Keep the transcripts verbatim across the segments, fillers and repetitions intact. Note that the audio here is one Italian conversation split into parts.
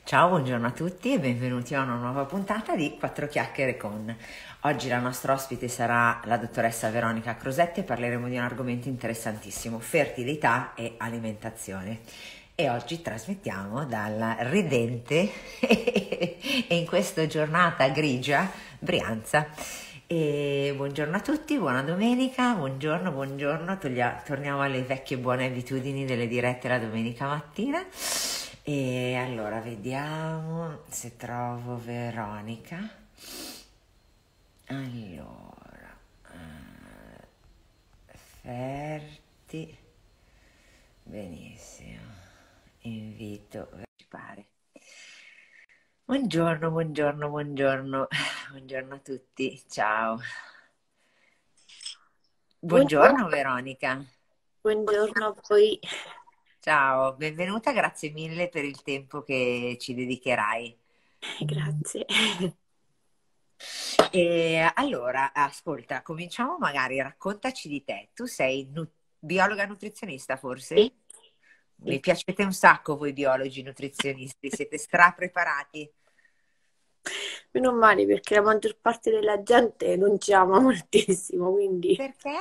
Ciao, buongiorno a tutti e benvenuti a una nuova puntata di Quattro Chiacchiere con. Oggi la nostra ospite sarà la dottoressa Veronica Crosetti e parleremo di un argomento interessantissimo, fertilità e alimentazione. E oggi trasmettiamo dalla ridente e in questa giornata grigia Brianza. E buongiorno a tutti, buona domenica, buongiorno, buongiorno, Toglia- torniamo alle vecchie buone abitudini delle dirette la domenica mattina. E allora vediamo se trovo Veronica. Allora, eh, Ferti, benissimo, invito a partecipare. Buongiorno, buongiorno, buongiorno, buongiorno a tutti, ciao. Buongiorno Buongiorno, Veronica, buongiorno a voi. ciao, benvenuta, grazie mille per il tempo che ci dedicherai. Grazie. E allora, ascolta, cominciamo magari, raccontaci di te. Tu sei nu- biologa nutrizionista, Sì, forse? Mi sì. piacete un sacco voi biologi nutrizionisti, siete strapreparati. Meno male perché la maggior parte della gente non ci ama moltissimo, quindi, Perché?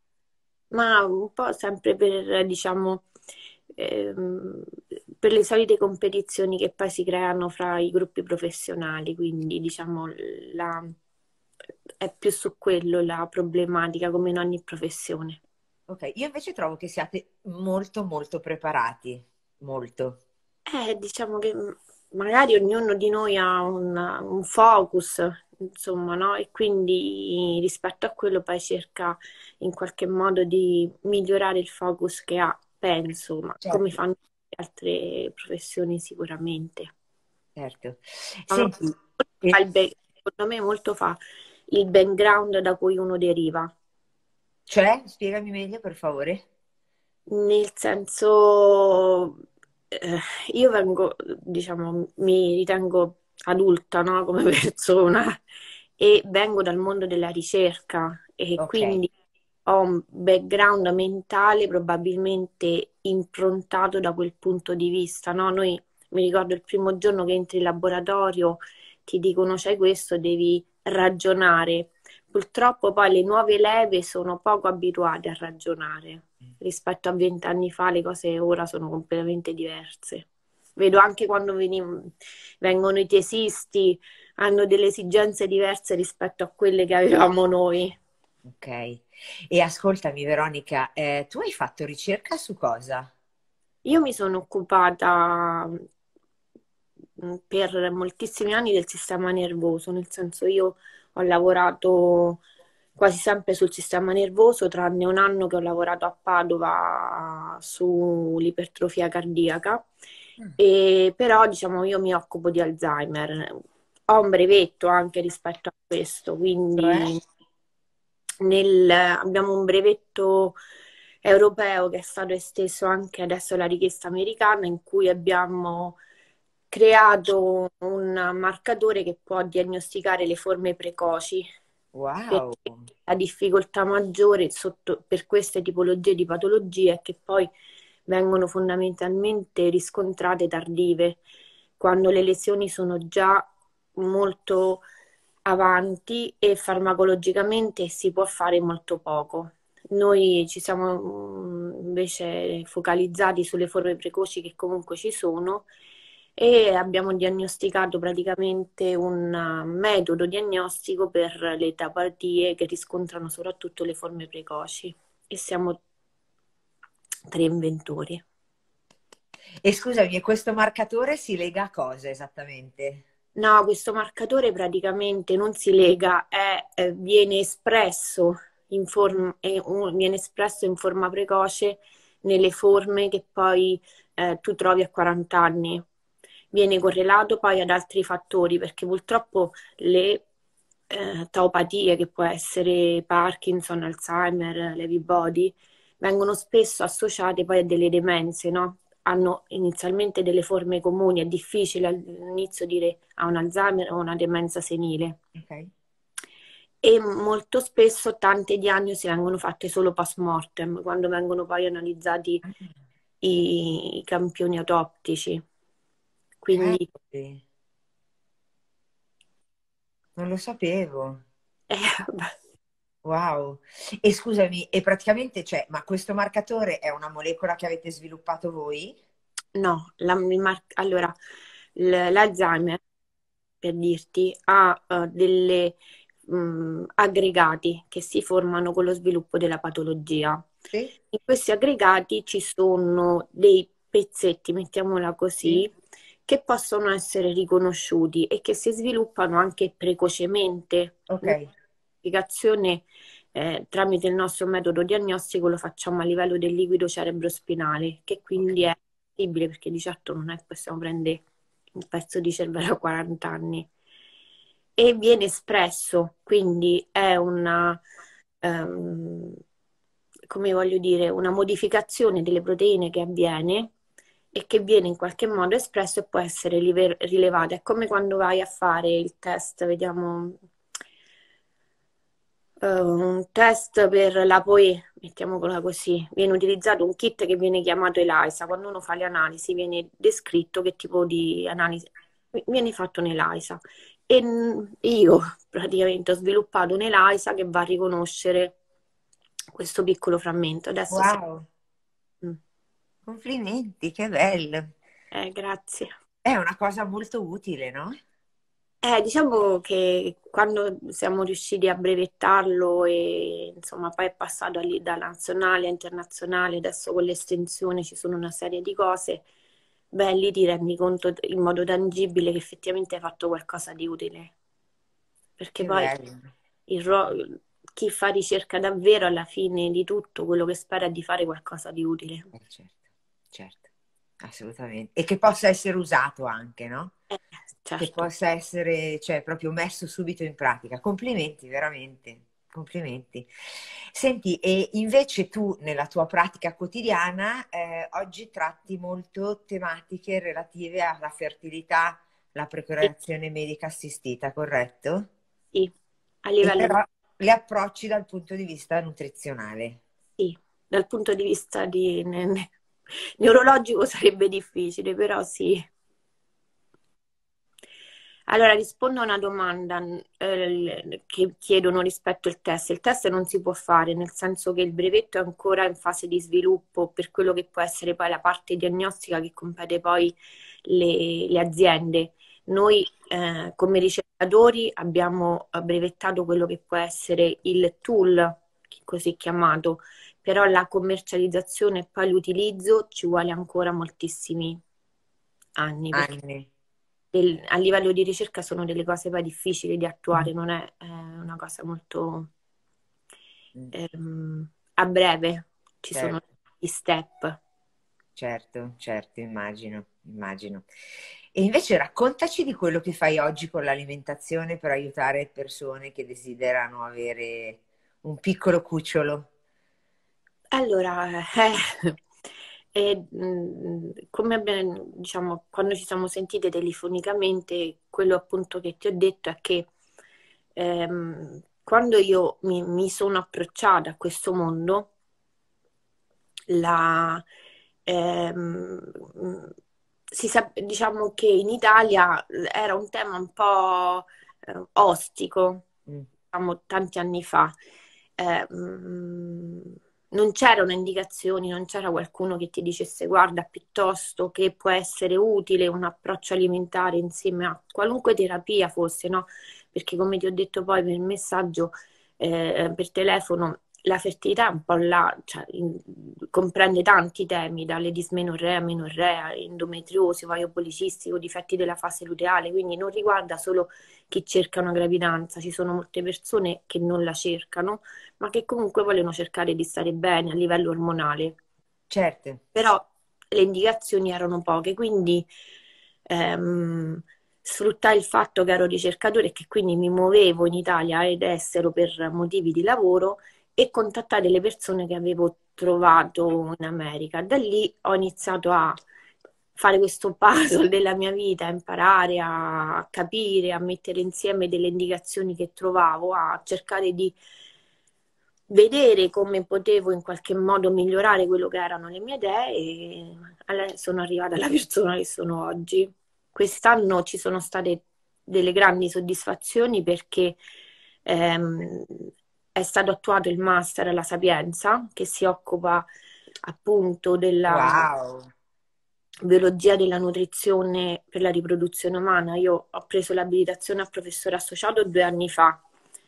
ma un po' sempre per, diciamo, ehm, per le solite competizioni che poi si creano fra i gruppi professionali, quindi diciamo la- è più su quello la problematica come in ogni professione. Ok, io invece trovo che siate molto molto preparati, molto. Eh, diciamo che mh, magari ognuno di noi ha un, un focus, insomma, no? E quindi rispetto a quello poi cerca in qualche modo di migliorare il focus che ha, penso, ma come Certo, fanno altre professioni sicuramente. certo. Ma Senti, fa e- il back- secondo me molto fa il background da cui uno deriva. cioè, spiegami meglio per favore. Nel senso, eh, io vengo, diciamo, mi ritengo adulta, no, come persona e vengo dal mondo della ricerca e Ok, quindi ho un background mentale probabilmente improntato da quel punto di vista, no? Noi, mi ricordo il primo giorno che entri in laboratorio, ti dicono c'hai questo, devi ragionare. Purtroppo poi le nuove leve sono poco abituate a ragionare rispetto a vent'anni fa, le cose ora sono completamente diverse. Vedo anche quando veni- vengono i tesisti, hanno delle esigenze diverse rispetto a quelle che avevamo noi. ok. E ascoltami Veronica, eh, tu hai fatto ricerca su cosa? Io mi sono occupata mh, per moltissimi anni del sistema nervoso, nel senso io ho lavorato quasi sempre sul sistema nervoso, tranne un anno che ho lavorato a Padova sull'ipertrofia cardiaca, Mm. e però diciamo io mi occupo di Alzheimer. Ho un brevetto anche rispetto a questo, Cioè? quindi nel- abbiamo un brevetto europeo che è stato esteso anche adesso alla richiesta americana, in cui abbiamo creato un marcatore che può diagnosticare le forme precoci, Wow, perché la difficoltà maggiore sotto- per queste tipologie di patologie è che poi vengono fondamentalmente riscontrate tardive, quando le lesioni sono già molto avanti e farmacologicamente si può fare molto poco. Noi ci siamo mm, invece focalizzati sulle forme precoci che comunque ci sono e abbiamo diagnosticato praticamente un uh, metodo diagnostico per le etapatie che riscontrano soprattutto le forme precoci e siamo tre inventori. e scusami, e questo marcatore si lega a cosa esattamente? No, questo marcatore praticamente non si lega, è- eh, viene espresso in form- è un- viene espresso in forma precoce nelle forme che poi eh, tu trovi a quaranta anni. Viene correlato poi ad altri fattori, perché purtroppo le eh, taupatie, che può essere Parkinson, Alzheimer, Lewy body, vengono spesso associate poi a delle demenze, no? Hanno inizialmente delle forme comuni, è difficile all'inizio dire ha un Alzheimer o una demenza senile. Ok. E molto spesso tante diagnosi vengono fatte solo post mortem, quando vengono poi analizzati i, i campioni autoptici. Quindi Cavoli, non lo sapevo. eh, vabbè. Wow. E scusami, e praticamente, cioè, ma questo marcatore è una molecola che avete sviluppato voi? No, la- il mar- allora, l- l'Alzheimer, per dirti, ha eh, delle mh, aggregati che si formano con lo sviluppo della patologia. Sì, In questi aggregati ci sono dei pezzetti, mettiamola sì. così, che possono essere riconosciuti e che si sviluppano anche precocemente. Ok, Noi l'identificazione eh, tramite il nostro metodo diagnostico lo facciamo a livello del liquido cerebrospinale, che ok. quindi è possibile perché di certo non è che possiamo prendere un pezzo di cervello a quaranta anni e viene espresso, quindi è una, ehm, come voglio dire, una modificazione delle proteine che avviene e che viene in qualche modo espresso e può essere live- rilevata. È come quando vai a fare il test, vediamo, eh, un test per la P O E, mettiamola così. Viene utilizzato un kit che viene chiamato ELISA. Quando uno fa le analisi viene descritto che tipo di analisi viene fatto un ELISA. E mh, io praticamente ho sviluppato un ELISA che va a riconoscere questo piccolo frammento. Adesso se... Wow, mm, complimenti, che bello. eh, grazie. È una cosa molto utile, no? Eh, diciamo che quando siamo riusciti a brevettarlo e insomma poi è passato lì da nazionale a internazionale, adesso con l'estensione ci sono una serie di cose, beh, lì ti rendi conto in modo tangibile che effettivamente hai fatto qualcosa di utile, perché Che poi bello. il ro- chi fa ricerca davvero alla fine di tutto, quello che spera è di fare qualcosa di utile. Eh, certo, certo, assolutamente. E che possa essere usato anche, no? Eh, Che certo. possa essere, cioè, proprio messo subito in pratica. Complimenti, veramente. Complimenti. Senti, e invece tu nella tua pratica quotidiana eh, oggi tratti molto tematiche relative alla fertilità, la Sì, procreazione medica assistita, corretto? sì, a E livello però le approcci dal punto di vista nutrizionale. sì, dal punto di vista di, ne- ne- neurologico sarebbe difficile, però sì. Allora, rispondo a una domanda eh, che chiedono rispetto al test. Il test non si può fare, nel senso che il brevetto è ancora in fase di sviluppo per quello che può essere poi la parte diagnostica che compete poi le, le aziende. Noi eh, come ricercatori abbiamo brevettato quello che può essere il tool, così chiamato, però la commercializzazione e poi l'utilizzo ci vuole ancora moltissimi anni, perché Anni. del- a livello di ricerca sono delle cose poi difficili di Mm. attuare, non è eh, una cosa molto Mm. ehm, a breve, ci sono Certo. gli step. Certo, certo, immagino, immagino. E invece raccontaci di quello che fai oggi con l'alimentazione per aiutare persone che desiderano avere un piccolo cucciolo. Allora, eh, eh, mh, come abbiamo, diciamo, quando ci siamo sentite telefonicamente, quello appunto che ti ho detto è che ehm, quando io mi, mi sono approcciata a questo mondo, la, ehm, si sa- diciamo che in Italia era un tema un po' eh, ostico, Mm. diciamo, tanti anni fa. Eh, mm, non c'erano indicazioni, non c'era qualcuno che ti dicesse guarda, piuttosto che può essere utile un approccio alimentare insieme a qualunque terapia fosse, no? Perché come ti ho detto poi per messaggio, eh, per telefono, la fertilità è un po' là, cioè, in- comprende tanti temi, dalle dismenorrea, menorrea, endometriosi, ovaio policistico, difetti della fase luteale, quindi non riguarda solo chi cerca una gravidanza, ci sono molte persone che non la cercano, ma che comunque vogliono cercare di stare bene a livello ormonale. Certo, Però le indicazioni erano poche, quindi ehm, sfruttai il fatto che ero ricercatore e che quindi mi muovevo in Italia ed estero per motivi di lavoro e contattai delle persone che avevo trovato in America. Da lì ho iniziato a fare questo puzzle della mia vita, a imparare a capire, a mettere insieme delle indicazioni che trovavo, a cercare di vedere come potevo in qualche modo migliorare quello che erano le mie idee e alla- sono arrivata alla persona che sono oggi. quest'anno ci sono state delle grandi soddisfazioni perché ehm, è stato attuato il Master alla Sapienza che si occupa appunto della Wow, biologia della nutrizione per la riproduzione umana. Io ho preso l'abilitazione a professore associato due anni fa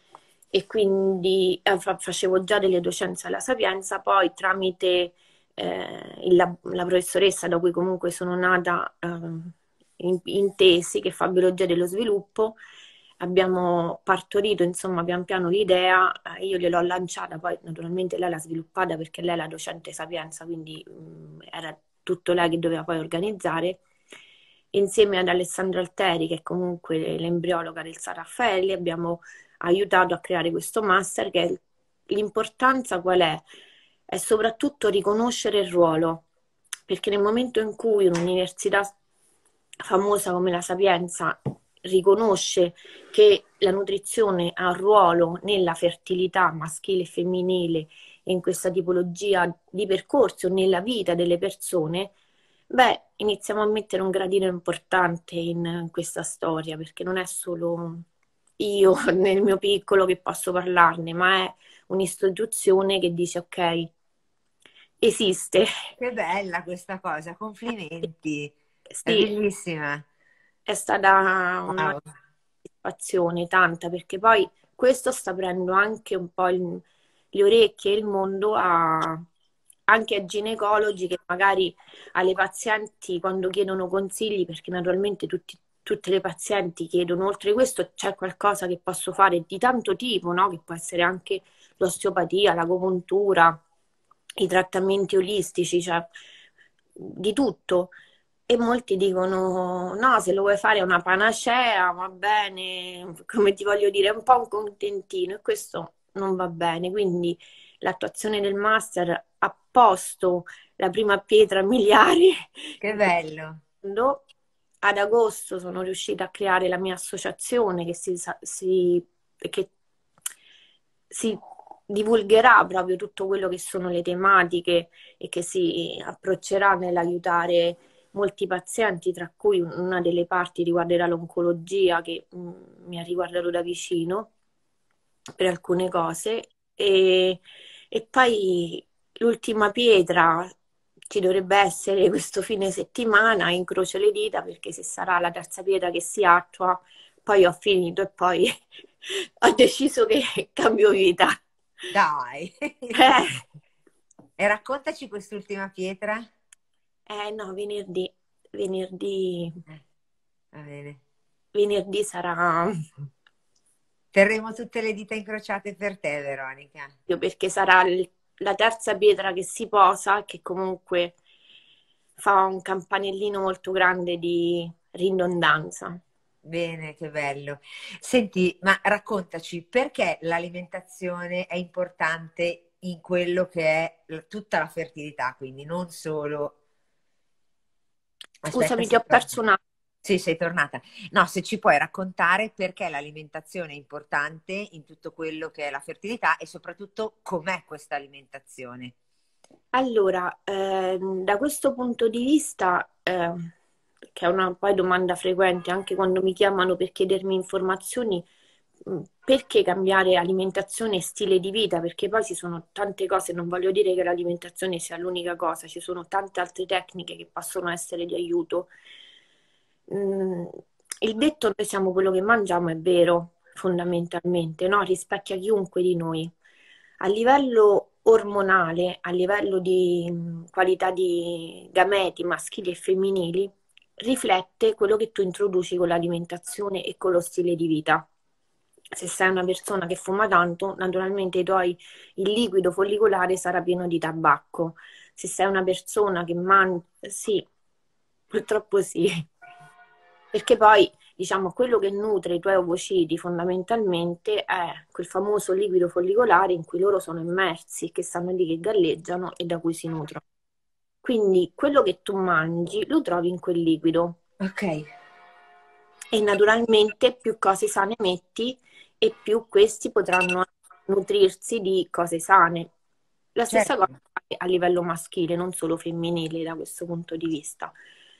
e quindi eh, fa- facevo già delle docenze alla Sapienza, poi tramite eh, il lab- la professoressa da cui comunque sono nata eh, in, in tesi, che fa biologia dello sviluppo, abbiamo partorito insomma pian piano l'idea, eh, io gliel'ho lanciata, poi naturalmente lei l'ha sviluppata perché lei è la docente Sapienza, quindi mh, era tutto lei che doveva poi organizzare, insieme ad Alessandra Alteri, che è comunque l'embriologa del San Raffaele, abbiamo aiutato a creare questo master che è l'importanza qual è? È soprattutto riconoscere il ruolo, perché nel momento in cui un'università famosa come la Sapienza riconosce che la nutrizione ha un ruolo nella fertilità maschile e femminile e in questa tipologia di percorso nella vita delle persone, beh, iniziamo a mettere un gradino importante in questa storia, perché non è solo io nel mio piccolo che posso parlarne, ma è un'istituzione che dice ok, esiste. che bella questa cosa, complimenti, è Sì, bellissima. è stata una Wow. soddisfazione, tanta, perché poi questo sta aprendo anche un po' il- le orecchie e il mondo a- anche ai ginecologi che magari alle pazienti quando chiedono consigli, perché naturalmente tutti- tutte le pazienti chiedono, oltre questo c'è qualcosa che posso fare di tanto tipo, no? Che può essere anche l'osteopatia, l'agopuntura, i trattamenti olistici, cioè di tutto. E molti dicono: no, se lo vuoi fare è una panacea, va bene, come ti voglio dire, è un po' un contentino, e questo non va bene. Quindi l'attuazione del master ha posto la prima pietra miliare. Che bello. Quando ad agosto sono riuscita a creare la mia associazione che si, si- che si divulgherà proprio tutto quello che sono le tematiche e che si approccerà nell'aiutare molti pazienti, tra cui una delle parti riguarderà l'oncologia, che mh, mi ha riguardato da vicino per alcune cose. E, e poi l'ultima pietra ci dovrebbe essere questo fine settimana, incrocio le dita perché se sarà la terza pietra che si attua, poi ho finito e poi ho deciso che cambio vita. Dai. Eh, E raccontaci quest'ultima pietra. eh, no, venerdì, venerdì, Eh, va bene. venerdì sarà Terremo tutte le dita incrociate per te, Veronica. perché sarà il- la terza pietra che si posa, che comunque fa un campanellino molto grande di ridondanza. Bene, che bello. Senti, ma raccontaci perché l'alimentazione è importante in quello che è l- tutta la fertilità, quindi non solo... Aspetta, Scusami, ti sei ho perso tornata. un attimo. Sì, sei tornata. No, se ci puoi raccontare perché l'alimentazione è importante in tutto quello che è la fertilità e soprattutto com'è questa alimentazione. Allora, ehm, da questo punto di vista, ehm, che è una poi domanda frequente anche quando mi chiamano per chiedermi informazioni, mh, perché cambiare alimentazione e stile di vita? Perché poi ci sono tante cose, non voglio dire che l'alimentazione sia l'unica cosa, ci sono tante altre tecniche che possono essere di aiuto. Mm, il detto noi siamo quello che mangiamo è vero, fondamentalmente, no? Rispecchia chiunque di noi. A livello ormonale, a livello di mh, qualità di gameti maschili e femminili, riflette quello che tu introduci con l'alimentazione e con lo stile di vita. Se sei una persona che fuma tanto, naturalmente i tuoi, il liquido follicolare sarà pieno di tabacco. Se sei una persona che mangia, sì, purtroppo sì, perché poi, diciamo, quello che nutre i tuoi ovociti fondamentalmente è quel famoso liquido follicolare in cui loro sono immersi, che stanno lì che galleggiano e da cui si nutrono. Quindi quello che tu mangi lo trovi in quel liquido Ok, e naturalmente più cose sane metti e più questi potranno nutrirsi di cose sane. La stessa cosa certo. a livello maschile, non solo femminile da questo punto di vista.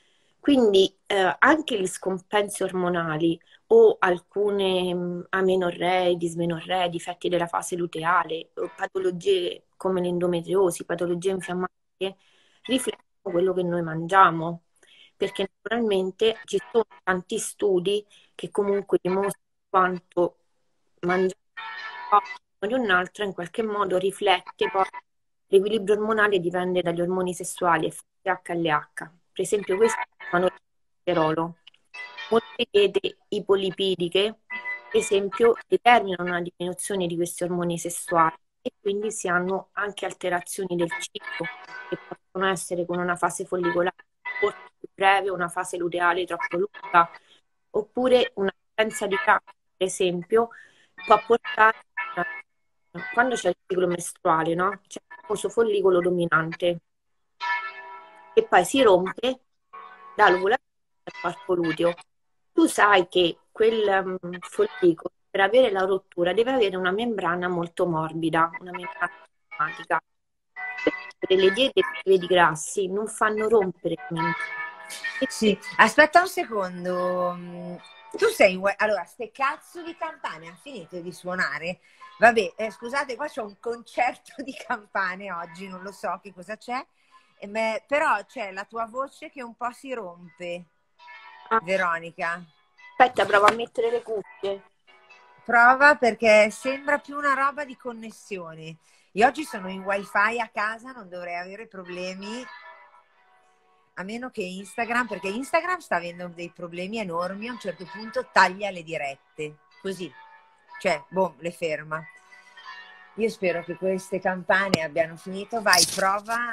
Quindi eh, anche gli scompensi ormonali o alcune mh, amenorree, dismenorree, difetti della fase luteale, o patologie come l'endometriosi, patologie infiammatorie, riflettono quello che noi mangiamo, perché naturalmente ci sono tanti studi che comunque dimostrano quanto mangiare di un altro in qualche modo riflette poi l'equilibrio ormonale dipende dagli ormoni sessuali F S H e L H. Per esempio, questo chiamano il colesterolo. Molte diete ipolipidiche, per esempio, determinano una diminuzione di questi ormoni sessuali e quindi si hanno anche alterazioni del ciclo che possono essere con una fase follicolare molto più breve, una fase luteale troppo lunga, oppure una carenza di calcio, per esempio, può portare a- quando c'è il ciclo mestruale, no? C'è il famoso follicolo dominante che poi si rompe dall'ovulazione al corpo luteo. Tu sai che quel um, follicolo, per avere la rottura, deve avere una membrana molto morbida, una membrana plasmatica. Le diete prive di grassi non fanno rompere la membrana. Sì, aspetta un secondo. Mm, Tu sei... ua- Allora, ste cazzo di campane hanno finito di suonare? Vabbè, eh, scusate, qua c'è un concerto di campane oggi, non lo so che cosa c'è, eh, beh, però c'è la tua voce che un po' si rompe, Ah, Veronica. aspetta, provo a mettere le cuffie. Prova perché sembra più una roba di connessione. Io oggi sono in wifi a casa, non dovrei avere problemi, a meno che Instagram, perché Instagram sta avendo dei problemi enormi, a un certo punto taglia le dirette, così, cioè, boh, le ferma. Io spero che queste campane abbiano finito. Vai, prova.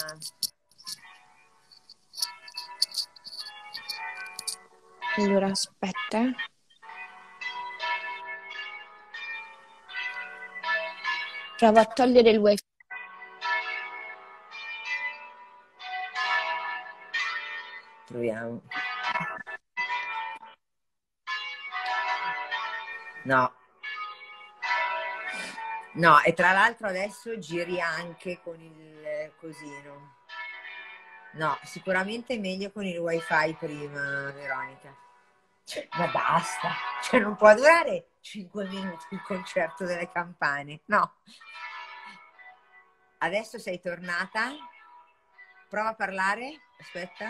Allora, aspetta. eh. Provo a togliere il wifi. Proviamo. No. No, e tra l'altro adesso giri anche con il cosino. No, sicuramente meglio con il wifi prima, Veronica. Cioè, ma basta, cioè non può durare cinque minuti il concerto delle campane, no. Adesso sei tornata? Prova a parlare, aspetta.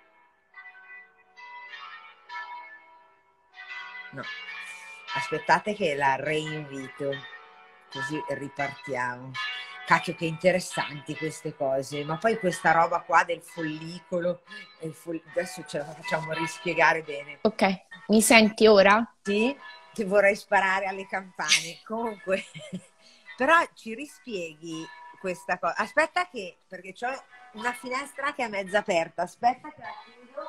No, aspettate che la reinvito, così ripartiamo. Cacchio, che interessanti queste cose, ma poi questa roba qua del follicolo, e il fol- adesso ce la facciamo rispiegare bene. Ok, mi senti ora? Sì, ti vorrei sparare alle campane. Comunque, però ci rispieghi questa cosa. Aspetta che, perché c'ho una finestra che è mezza aperta. Aspetta che la chiudo.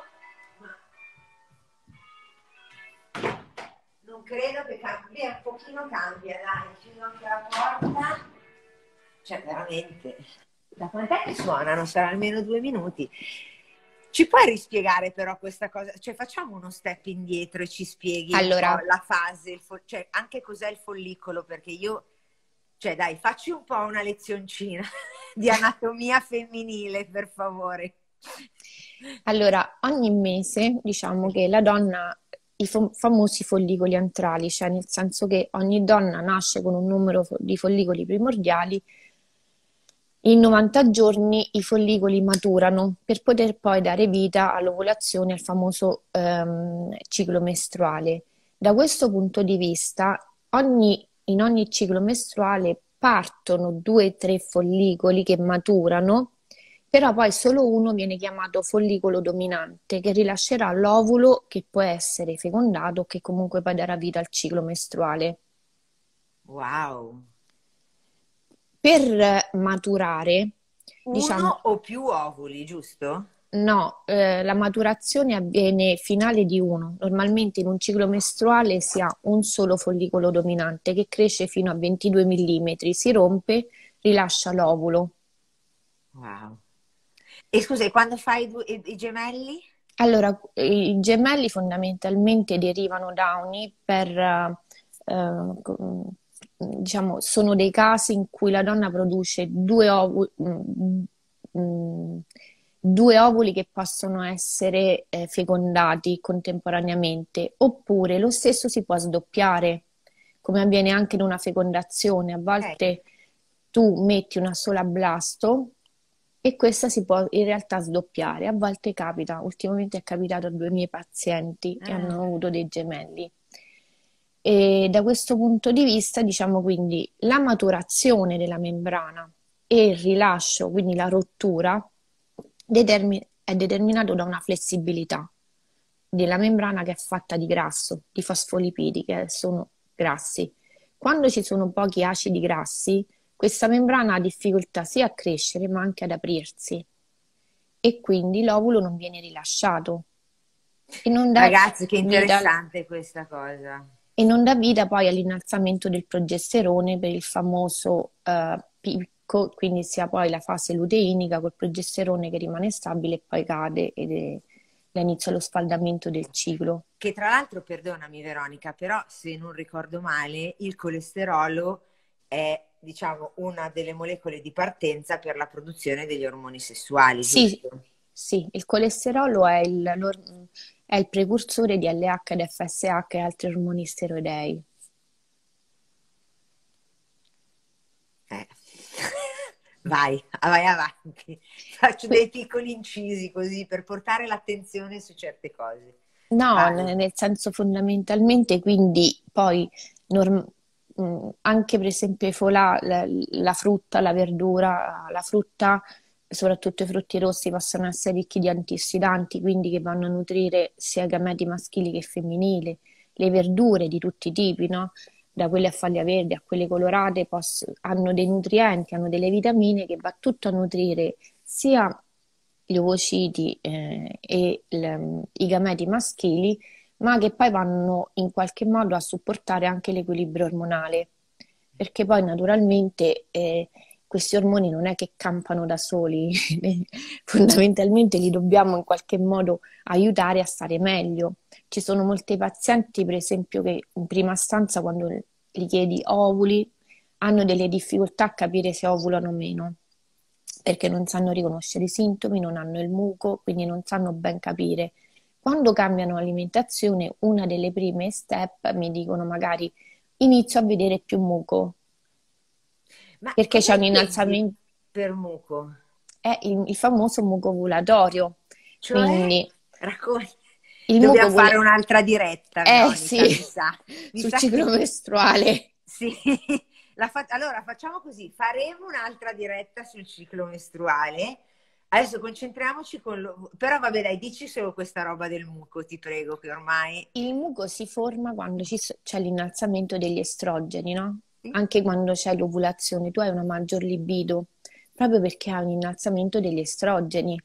Ma non credo che cambi, un pochino cambia, dai, chiudo anche la porta. Cioè, veramente. Da quant'è che suonano? Sarà almeno due minuti. Ci puoi rispiegare però questa cosa? Cioè, facciamo uno step indietro e ci spieghi un po' Allora, la fase, il fo- cioè anche cos'è il follicolo, perché io, cioè dai, facci un po' una lezioncina di anatomia femminile, per favore. allora, ogni mese diciamo che la donna, i fo- famosi follicoli antrali, cioè nel senso che ogni donna nasce con un numero fo- di follicoli primordiali, in novanta giorni i follicoli maturano per poter poi dare vita all'ovulazione, al famoso ehm, ciclo mestruale. Da questo punto di vista, ogni- in ogni ciclo mestruale partono due o tre follicoli che maturano, però poi solo uno viene chiamato follicolo dominante, che rilascerà l'ovulo che può essere fecondato o che comunque poi darà vita al ciclo mestruale. Wow. Per maturare, Uno diciamo, o più ovuli, giusto? no, eh, la maturazione avviene finale di uno. Normalmente in un ciclo mestruale si ha un solo follicolo dominante che cresce fino a ventidue millimetri, si rompe, rilascia l'ovulo. Wow. E scusa, e quando fai i, due- i- i gemelli? Allora, i gemelli fondamentalmente derivano da uni per, eh, eh, co- diciamo, sono dei casi in cui la donna produce due ovuli, due ovuli che possono essere eh, fecondati contemporaneamente, oppure lo stesso si può sdoppiare, come avviene anche in una fecondazione. A Ok. volte tu metti una sola blasto e questa si può in realtà sdoppiare. A volte capita, ultimamente è capitato a due miei pazienti che Ah, hanno avuto dei gemelli. E da questo punto di vista, diciamo quindi, la maturazione della membrana e il rilascio, quindi la rottura, determi- è determinato da una flessibilità della membrana che è fatta di grasso, di fosfolipidi, che sono grassi. Quando ci sono pochi acidi grassi, questa membrana ha difficoltà sia a crescere ma anche ad aprirsi e quindi l'ovulo non viene rilasciato e non dà ragazzi, che vita al- interessante questa cosa. e non dà vita poi all'innalzamento del progesterone per il famoso eh, picco, quindi sia poi la fase luteinica col progesterone che rimane stabile e poi cade ed è, da inizio allo sfaldamento del ciclo. Che tra l'altro, perdonami Veronica, però se non ricordo male, il colesterolo è, diciamo, una delle molecole di partenza per la produzione degli ormoni sessuali, Sì, giusto? sì, il colesterolo è il, l'or- è il precursore di L H ed F S H e altri ormoni steroidei. Eh. Vai, vai avanti. Faccio Qui- dei piccoli incisi così per portare l'attenzione su certe cose. No, Vai. n- nel senso fondamentalmente, quindi poi norm- mh, anche per esempio i folà, la, la frutta, la verdura, la frutta, soprattutto i frutti rossi, possono essere ricchi di antiossidanti, quindi che vanno a nutrire sia i gameti maschili che femminili. Le verdure di tutti i tipi, no? Da quelle a foglia verde a quelle colorate, poss- hanno dei nutrienti, hanno delle vitamine che va tutto a nutrire sia gli ovociti eh, e il- i gameti maschili, ma che poi vanno in qualche modo a supportare anche l'equilibrio ormonale, perché poi naturalmente eh, questi ormoni non è che campano da soli, fondamentalmente li dobbiamo in qualche modo aiutare a stare meglio. Ci sono molti pazienti, per esempio, che in prima stanza quando gli chiedi ovuli, hanno delle difficoltà a capire se ovulano o meno, perché non sanno riconoscere i sintomi, non hanno il muco, quindi non sanno ben capire. Quando cambiano alimentazione, una delle prime step mi dicono magari inizio a vedere più muco, Ma perché cosa c'è un intendi innalzamento, per muco? è il, il famoso muco ovulatorio. Cioè, Quindi racconti. il muco Dobbiamo ovula- fare un'altra diretta, eh Veronica, sì, mi sa. Mi sul sa ciclo che mestruale. sì. La fa- Allora, facciamo così, faremo un'altra diretta sul ciclo mestruale. Adesso concentriamoci con lo... Però vabbè, dai, dici solo questa roba del muco, ti prego, che ormai... Il muco si forma quando ci so- c'è l'innalzamento degli estrogeni, no? Sì? Anche quando c'è l'ovulazione, tu hai una maggior libido, proprio perché hai un innalzamento degli estrogeni.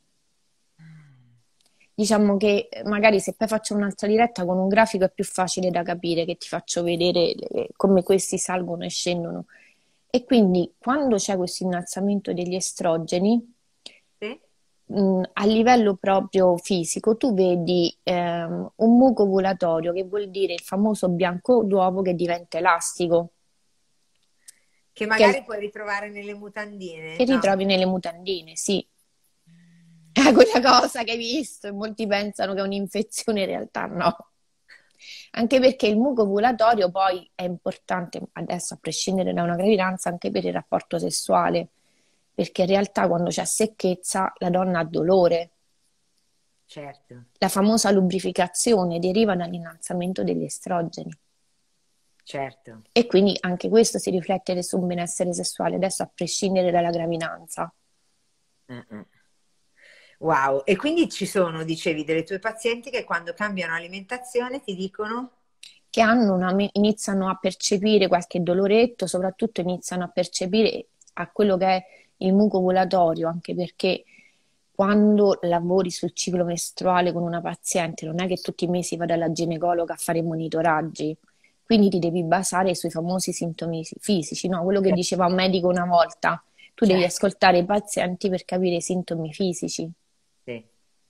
Diciamo che eh, magari se poi faccio un'altra diretta con un grafico è più facile da capire, che ti faccio vedere le- come questi salgono e scendono. E quindi quando c'è questo innalzamento degli estrogeni, Sì? mh, a livello proprio fisico, tu vedi ehm, un muco ovulatorio, che vuol dire il famoso bianco d'uovo che diventa elastico, Che che, è il- magari puoi ritrovare nelle mutandine, che no? ritrovi nelle mutandine, sì. È quella cosa che hai visto e molti pensano che è un'infezione, in realtà no. Anche perché il muco ovulatorio poi è importante adesso, a prescindere da una gravidanza, anche per il rapporto sessuale, perché in realtà quando c'è secchezza la donna ha dolore. Certo, La famosa lubrificazione deriva dall'innalzamento degli estrogeni certo. e quindi anche questo si riflette su un benessere sessuale, adesso a prescindere dalla gravidanza. Mm-mm. Wow, e quindi ci sono, dicevi, delle tue pazienti che quando cambiano alimentazione ti dicono, Che hanno una, iniziano a percepire qualche doloretto, soprattutto iniziano a percepire a quello che è il muco ovulatorio, anche perché quando lavori sul ciclo mestruale con una paziente non è che tutti i mesi vada dalla ginecologa a fare monitoraggi, quindi ti devi basare sui famosi sintomi fisici, no? Quello che diceva un medico una volta, tu devi certo, ascoltare i pazienti per capire i sintomi fisici. sì.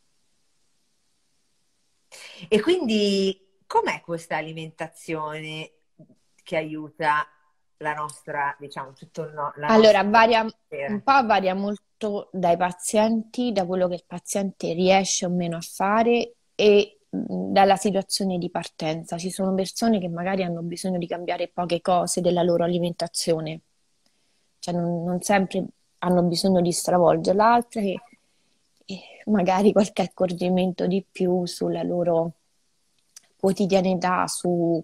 E quindi com'è questa alimentazione che aiuta la nostra, diciamo, tutto il no- la Allora, nostra varia un sfera? po', varia molto, molto dai pazienti, da quello che il paziente riesce o meno a fare e mh, dalla situazione di partenza. Ci sono persone che magari hanno bisogno di cambiare poche cose della loro alimentazione, cioè non, non sempre hanno bisogno di stravolgerla, altre che eh, magari qualche accorgimento di più sulla loro quotidianità, su,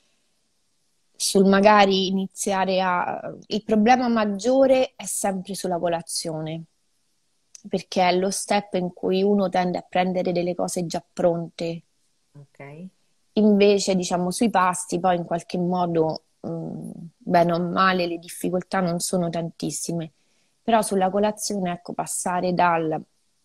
sul magari iniziare a... Il problema maggiore è sempre sulla colazione, perché è lo step in cui uno tende a prendere delle cose già pronte. Ok. Invece, diciamo, sui pasti, poi in qualche modo, mh, bene o male, le difficoltà non sono tantissime. Però sulla colazione, ecco, passare dal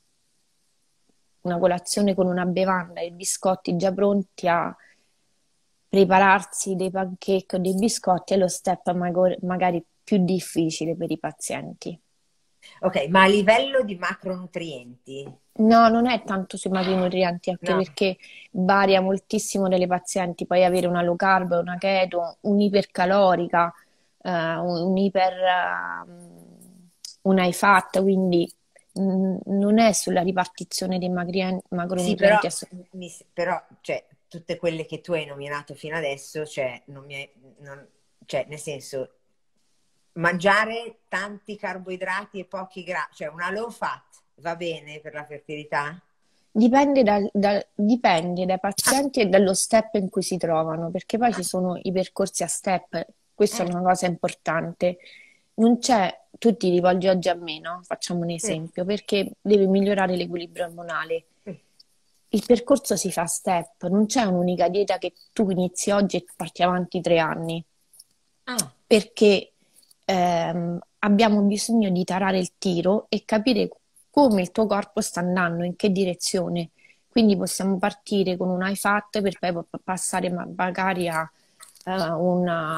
una colazione con una bevanda e biscotti già pronti a prepararsi dei pancake o dei biscotti è lo step mago- magari più difficile per i pazienti. Ok, ma a livello di macronutrienti? No, non è tanto sui macronutrienti, anche No. perché varia moltissimo delle pazienti. Puoi avere una low carb, una keto, un'ipercalorica, eh, un un iper, ehm, un high fat, quindi mm, non è sulla ripartizione dei macri- Sì, però, macronutrienti. ass- mi, però, cioè, tutte quelle che tu hai nominato fino adesso, cioè, non mi hai- non- cioè, nel senso, mangiare tanti carboidrati e pochi grassi, cioè una low fat va bene per la fertilità? Dipende, dal- dal- dipende dai pazienti e dallo step in cui si trovano, perché poi ci sono i percorsi a step, questa è Eh, una cosa importante. Non c'è, tu ti rivolgi oggi a me, no? Facciamo un sì, esempio, perché devi migliorare l'equilibrio ormonale. sì. Il percorso si fa a step, non c'è un'unica dieta che tu inizi oggi e parti avanti tre anni, Ah, perché ehm, abbiamo bisogno di tarare il tiro e capire come il tuo corpo sta andando, in che direzione. Quindi possiamo partire con un high fat per poi pa- passare ma- magari a eh, una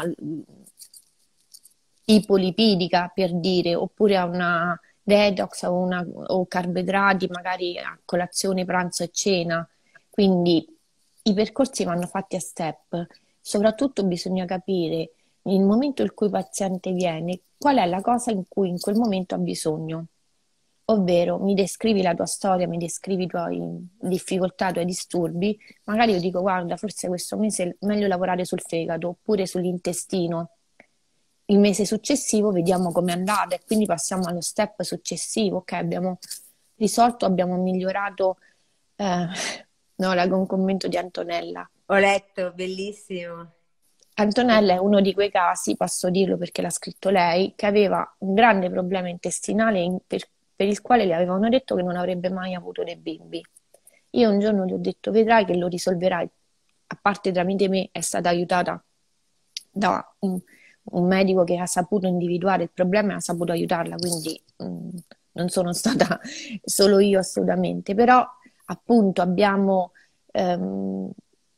ipolipidica, per dire, oppure a una detox o, una, o carboidrati, magari a colazione, pranzo e cena. Quindi i percorsi vanno fatti a step. Soprattutto bisogna capire nel momento in cui il paziente viene, qual è la cosa in cui in quel momento ha bisogno. Ovvero, mi descrivi la tua storia, mi descrivi le tue difficoltà, i tuoi disturbi. Magari io dico, guarda, forse questo mese è meglio lavorare sul fegato oppure sull'intestino. Il mese successivo vediamo com'è andata e quindi passiamo allo step successivo. Ok, abbiamo risolto, abbiamo migliorato. eh, no, leggo un commento di Antonella. ho letto, bellissimo. Antonella è uno di quei casi, posso dirlo perché l'ha scritto lei, che aveva un grande problema intestinale in- per, per il quale le avevano detto che non avrebbe mai avuto dei bimbi. Io un giorno gli ho detto, vedrai che lo risolverai. A parte tramite me, è stata aiutata da un, un medico che ha saputo individuare il problema e ha saputo aiutarla, quindi mm, non sono stata solo io assolutamente, però appunto abbiamo ehm,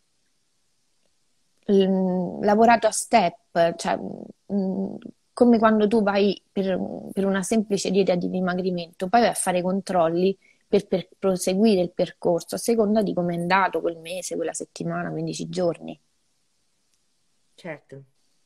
l- lavorato a step, cioè mh, come quando tu vai per, per una semplice dieta di dimagrimento, poi vai a fare controlli per, per proseguire il percorso a seconda di come è andato quel mese, quella settimana, quindici giorni. Certo,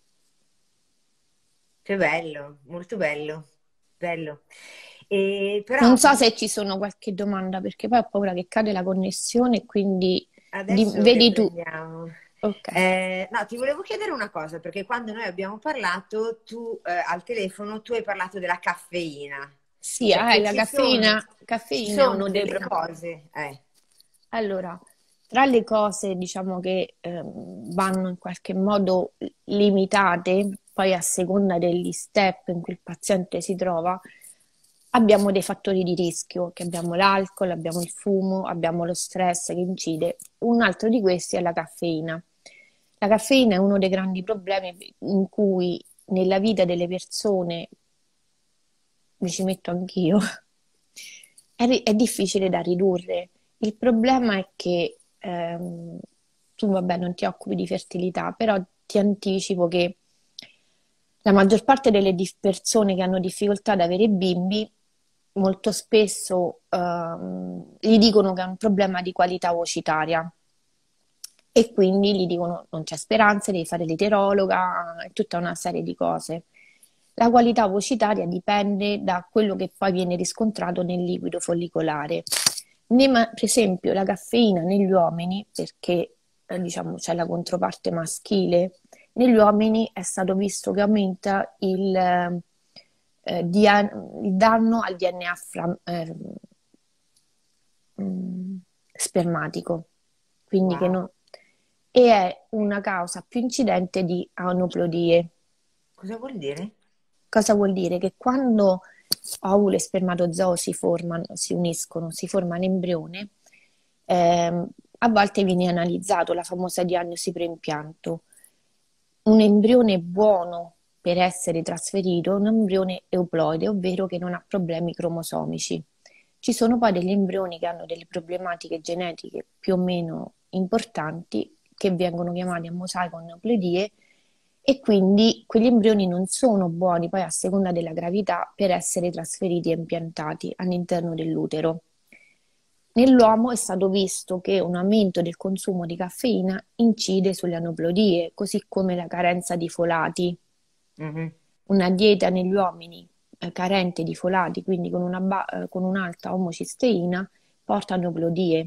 che bello, molto bello, bello. E Non però so se ci sono qualche domanda perché poi ho paura che cade la connessione e quindi di- adesso vedi tu. riprendiamo. Ok. Eh, no, ti volevo chiedere una cosa, perché quando noi abbiamo parlato, tu eh, al telefono, tu hai parlato della caffeina, Sì, cioè eh, che la ci sono, caffeina, ci caffeina è sono uno dei delle problemi. cose, eh, Allora, tra le cose, diciamo che ehm, vanno in qualche modo limitate, poi a seconda degli step in cui il paziente si trova, abbiamo dei fattori di rischio, che abbiamo l'alcol, abbiamo il fumo, abbiamo lo stress che incide. Un altro di questi è la caffeina. La caffeina è uno dei grandi problemi in cui nella vita delle persone, mi ci metto anch'io, è, ri- è difficile da ridurre. Il problema è che ehm, tu, vabbè, non ti occupi di fertilità, però ti anticipo che la maggior parte delle dif- persone che hanno difficoltà ad avere bimbi molto spesso ehm, gli dicono che è un problema di qualità vocitaria e quindi gli dicono non c'è speranza, devi fare l'eterologa e tutta una serie di cose. La qualità ovocitaria dipende da quello che poi viene riscontrato nel liquido follicolare. Ne- ma- per esempio, la caffeina negli uomini, perché eh, diciamo c'è la controparte maschile, negli uomini è stato visto che aumenta il, eh, eh, dia- il danno al D N A fra- eh, mm, spermatico, quindi che Wow. non- e è una causa più incidente di anuplodie. Cosa vuol dire? Cosa vuol dire? Che quando ovulo e spermatozoo si formano, si uniscono, si forma l'embrione, ehm, a volte viene analizzato la famosa diagnosi preimpianto. Un embrione buono per essere trasferito è un embrione euploide, ovvero che non ha problemi cromosomici. Ci sono poi degli embrioni che hanno delle problematiche genetiche più o meno importanti, che vengono chiamati a mosaico neoplodie, e quindi quegli embrioni non sono buoni poi a seconda della gravità per essere trasferiti e impiantati all'interno dell'utero. Nell'uomo è stato visto che un aumento del consumo di caffeina incide sulle aneuploidie, così come la carenza di folati. Mhm. Una dieta negli uomini eh, carente di folati, quindi con una ba- eh, con un'alta omocisteina, porta a aneuploidie.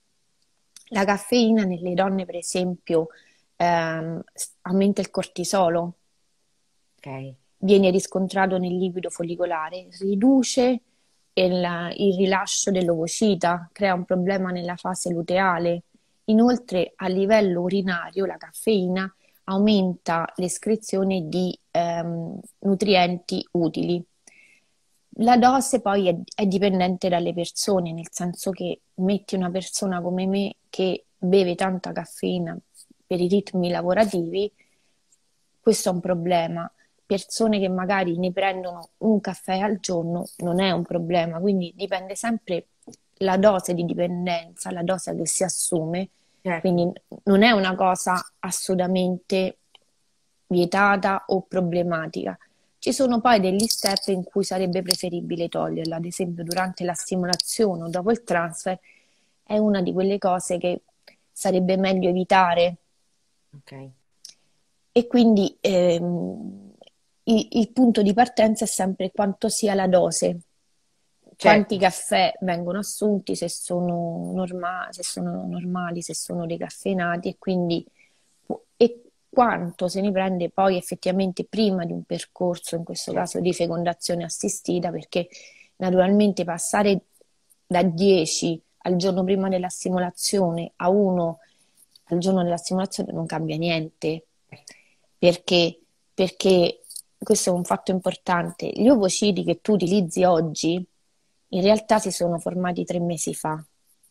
La caffeina nelle donne, per esempio, ehm, s- aumenta il cortisolo, Ok. viene riscontrato nel liquido follicolare, riduce il, il rilascio dell'ovocita, crea un problema nella fase luteale. Inoltre, a livello urinario, la caffeina aumenta l'escrezione di ehm, nutrienti utili. La dose poi è, è dipendente dalle persone, nel senso che metti una persona come me che beve tanta caffeina per i ritmi lavorativi, questo è un problema. Persone che magari ne prendono un caffè al giorno non è un problema, quindi dipende sempre la dose di dipendenza, la dose che si assume, Certo. quindi non è una cosa assolutamente vietata o problematica. Ci sono poi degli step in cui sarebbe preferibile toglierla, ad esempio durante la stimolazione o dopo il transfer, è una di quelle cose che sarebbe meglio evitare. Ok. E quindi ehm, il, il punto di partenza è sempre quanto sia la dose, quanti Certo. caffè vengono assunti, se sono, norma- se sono normali, se sono decaffeinati, e quindi e quanto se ne prende poi effettivamente prima di un percorso, in questo caso Certo. di fecondazione assistita, perché naturalmente passare da dieci al giorno prima della stimolazione a uno al giorno della stimolazione non cambia niente, perché, perché questo è un fatto importante. Gli ovociti che tu utilizzi oggi in realtà si sono formati tre mesi fa.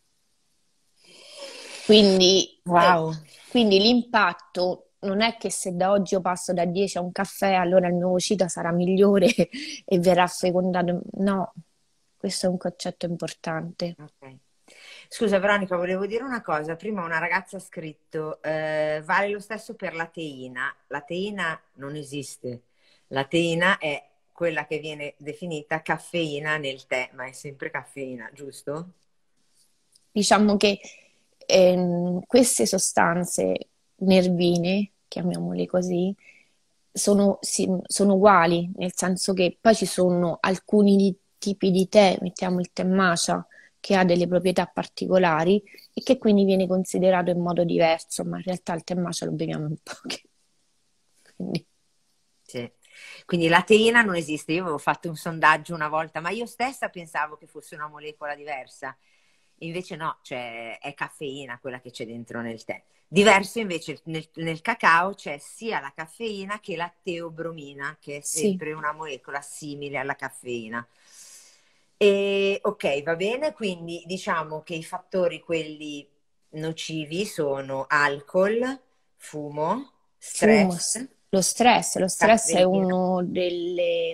Quindi, eh, Wow. quindi l'impatto non è che se da oggi io passo da dieci a un caffè, allora il mio ovocita sarà migliore e verrà fecondato. No, questo è un concetto importante. Ok. Scusa Veronica, volevo dire una cosa. Prima una ragazza ha scritto, eh, vale lo stesso per la teina. La teina non esiste. La teina è quella che viene definita caffeina nel tè, ma è sempre caffeina, giusto? Diciamo che ehm, queste sostanze nervine, chiamiamole così, sono, sì, sono uguali, nel senso che poi ci sono alcuni di- tipi di tè, mettiamo il tè matcha, che ha delle proprietà particolari e che quindi viene considerato in modo diverso, ma in realtà il tè matcha lo beviamo in pochi. Quindi, Sì. Quindi la teina non esiste. Io avevo fatto un sondaggio una volta, ma io stessa pensavo che fosse una molecola diversa. Invece no, cioè è caffeina quella che c'è dentro nel tè. Diverso invece nel, nel cacao c'è sia la caffeina che la teobromina, che è sì. sempre una molecola simile alla caffeina. E, ok, va bene, quindi diciamo che i fattori, quelli nocivi, sono alcol, fumo, Fumo, stress, s- lo stress, lo stress è caffeina. uno delle-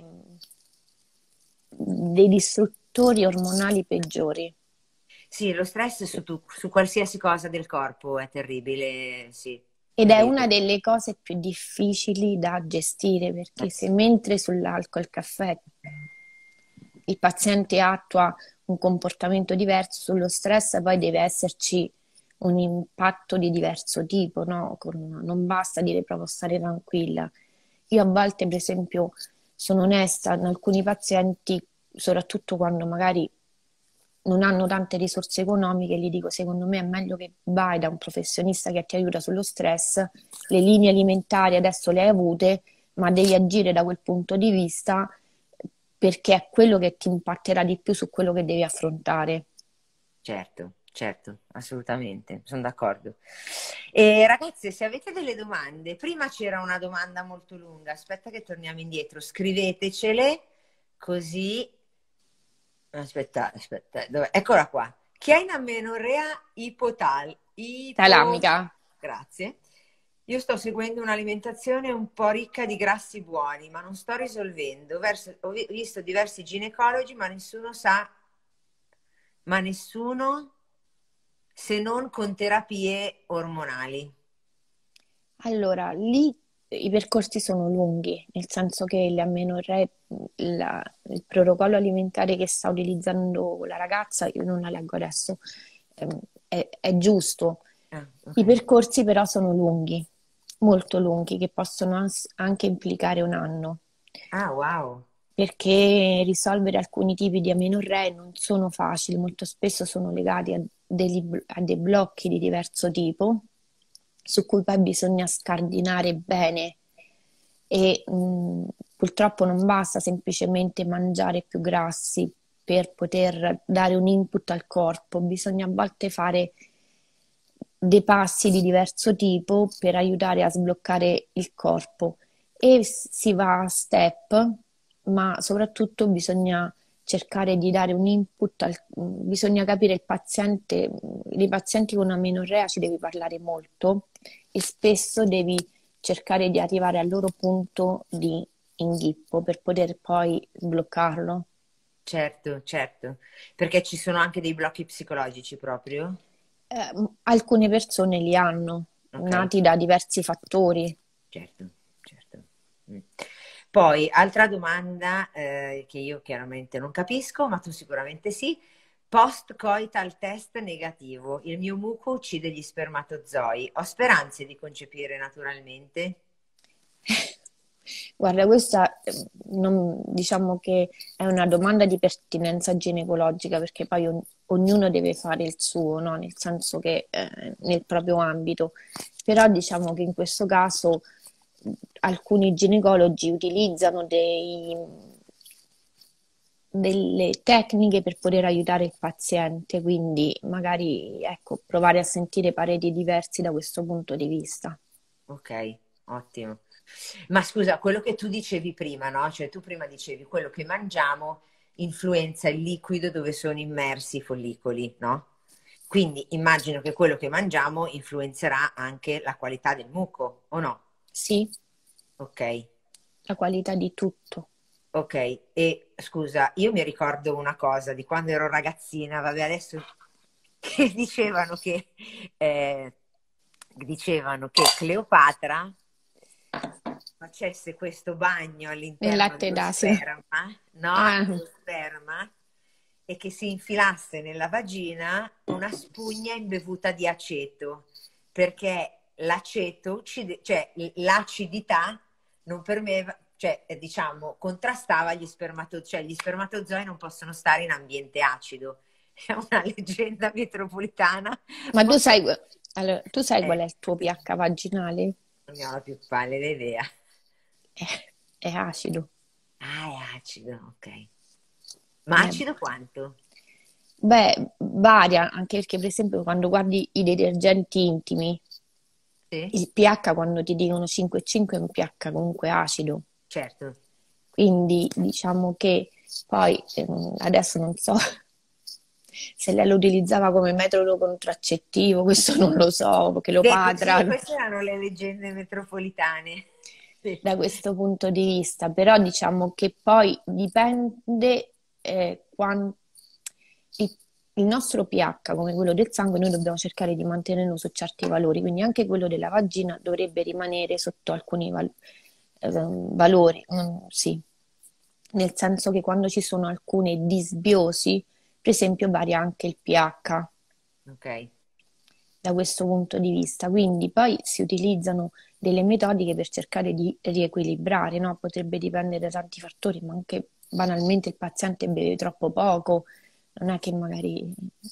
dei distruttori ormonali peggiori. Sì, lo stress su, tu- su qualsiasi cosa del corpo è terribile, sì, Ed è è una vero. delle cose più difficili da gestire, Eh, perché se mentre sull'alcol, il caffè, il paziente attua un comportamento diverso, sullo stress poi deve esserci un impatto di diverso tipo, no? Con- non basta dire proprio stare tranquilla. Io a volte, per esempio, sono onesta, in alcuni pazienti, soprattutto quando magari non hanno tante risorse economiche, gli dico, secondo me è meglio che vai da un professionista che ti aiuta sullo stress, le linee alimentari adesso le hai avute, ma devi agire da quel punto di vista perché è quello che ti impatterà di più su quello che devi affrontare. Certo, certo, assolutamente, sono d'accordo. E ragazze, se avete delle domande, prima c'era una domanda molto lunga, aspetta che torniamo indietro, scrivetecele così. Aspetta, aspetta, dov'è? Eccola qua. Chi ha in amenorrea ipotal, ipo... Talamica. Grazie. Io sto seguendo un'alimentazione un po' ricca di grassi buoni, ma non sto risolvendo. Verso- ho vi- visto diversi ginecologi, ma nessuno sa, ma nessuno se non con terapie ormonali. Allora, lì i percorsi sono lunghi, nel senso che le amenorree, la- il protocollo alimentare che sta utilizzando la ragazza, io non la leggo adesso, ehm, è, è giusto. Ah, I ok. percorsi però sono lunghi, molto lunghi, che possono ans- anche implicare un anno, Ah, wow. perché risolvere alcuni tipi di amenorree non sono facili, molto spesso sono legati a, degli- a dei blocchi di diverso tipo, su cui poi bisogna scardinare bene e mh, purtroppo non basta semplicemente mangiare più grassi per poter dare un input al corpo, bisogna a volte fare dei passi di diverso tipo per aiutare a sbloccare il corpo e si va a step, ma soprattutto bisogna cercare di dare un input, al- bisogna capire il paziente, i pazienti con amenorrea ci devi parlare molto e spesso devi cercare di arrivare al loro punto di inghippo per poter poi sbloccarlo. Certo, certo. Perché ci sono anche dei blocchi psicologici proprio? Eh, alcune persone li hanno, Ok. nati da diversi fattori. Certo, certo. Mm. Poi, altra domanda eh, che io chiaramente non capisco, ma tu sicuramente sì. Post-coital test negativo. Il mio muco uccide gli spermatozoi. Ho speranze di concepire naturalmente? Guarda, questa eh, non- diciamo che è una domanda di pertinenza ginecologica perché poi ogn- ognuno deve fare il suo, no? Nel senso che eh, nel proprio ambito. Però diciamo che in questo caso mh, alcuni ginecologi utilizzano dei, delle tecniche per poter aiutare il paziente, quindi magari ecco, provare a sentire pareri diversi da questo punto di vista. Ok, ottimo. Ma scusa, quello che tu dicevi prima, no? Cioè tu prima dicevi quello che mangiamo influenza il liquido dove sono immersi i follicoli, no? Quindi immagino che quello che mangiamo influenzerà anche la qualità del muco, o no? Sì, Ok, la qualità di tutto. ok. E scusa, io mi ricordo una cosa di quando ero ragazzina, vabbè, adesso che dicevano che, eh, dicevano che Cleopatra facesse questo bagno Nel all'interno latte dello d'asino. sperma, no? Ah, Dello sperma, e che si infilasse nella vagina una spugna imbevuta di aceto, perché l'aceto uccide, cioè l'acidità non permeva, cioè eh, diciamo, contrastava gli spermatozoi, cioè gli spermatozoi non possono stare in ambiente acido. È una leggenda metropolitana, ma tu molto... sai, allora, tu sai qual Eh, è il tuo pH vaginale? non ne ho la più pallida idea. È, è acido. Ah, è acido, ok. Ma Eh, acido quanto? beh, varia, anche perché per esempio quando guardi i detergenti intimi, Sì, il pH quando ti dicono cinque virgola cinque è un pH comunque acido. certo. Quindi diciamo che poi ehm, adesso non so se lei lo utilizzava come metodo contraccettivo, questo non lo so, perché Beh, que- Cleopatra sì, queste erano le leggende metropolitane. Sì. da questo punto di vista, però diciamo che poi dipende eh, quan- il, il nostro pH, come quello del sangue, noi dobbiamo cercare di mantenerlo su certi valori, quindi anche quello della vagina dovrebbe rimanere sotto alcuni val- ehm, valori, mm, sì, nel senso che quando ci sono alcune disbiosi, per esempio, varia anche il pH. Ok, da questo punto di vista. Quindi poi si utilizzano delle metodiche per cercare di riequilibrare, no? Potrebbe dipendere da tanti fattori, ma anche banalmente il paziente beve troppo poco, non è che magari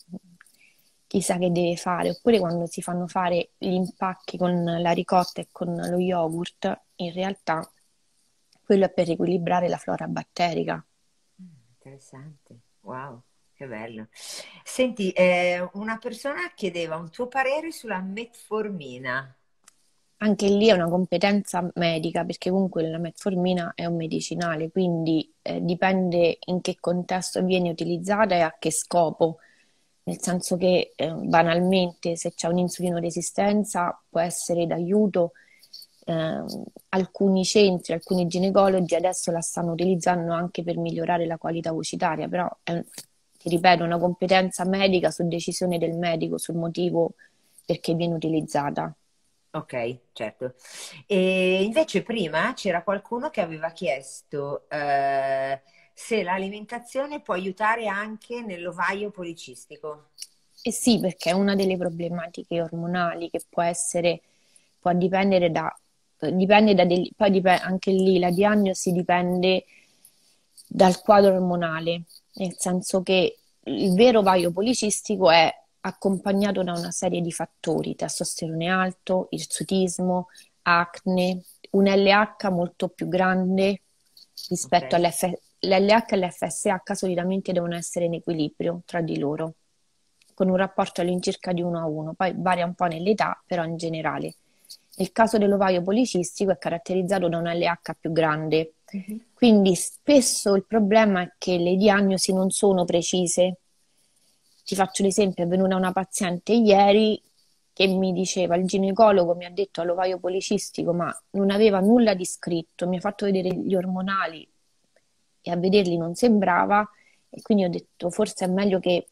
chissà che deve fare, oppure quando si fanno fare gli impacchi con la ricotta e con lo yogurt, in realtà quello è per riequilibrare la flora batterica. Mm, interessante, wow, che bello. Senti, eh, una persona chiedeva un tuo parere sulla metformina. Anche lì è una competenza medica, perché comunque la metformina è un medicinale, quindi eh, dipende in che contesto viene utilizzata e a che scopo. Nel senso che eh, banalmente se c'è un'insulinoresistenza può essere d'aiuto. Eh, alcuni centri, alcuni ginecologi adesso la stanno utilizzando anche per migliorare la qualità vocitaria, però è, ti ripeto, una competenza medica su decisione del medico sul motivo perché viene utilizzata. Ok, certo. E invece prima c'era qualcuno che aveva chiesto eh, se l'alimentazione può aiutare anche nell'ovaio policistico. E sì, perché è una delle problematiche ormonali che può essere, può dipendere da, dipende da degli- poi dipende, anche lì la diagnosi dipende dal quadro ormonale, nel senso che il vero ovaio policistico è accompagnato da una serie di fattori, testosterone alto, hirsutismo, acne, un L H molto più grande rispetto Ok, all'F l'L H e l'F S H solitamente devono essere in equilibrio tra di loro, con un rapporto all'incirca di uno a uno, poi varia un po' nell'età, però in generale. Nel caso dell'ovaio policistico è caratterizzato da un L H più grande, mhm, quindi spesso il problema è che le diagnosi non sono precise. Ti faccio l'esempio, è venuta una paziente ieri che mi diceva, il ginecologo mi ha detto all'ovaio policistico, ma non aveva nulla di scritto, mi ha fatto vedere gli ormonali e a vederli non sembrava, e quindi ho detto forse è meglio che,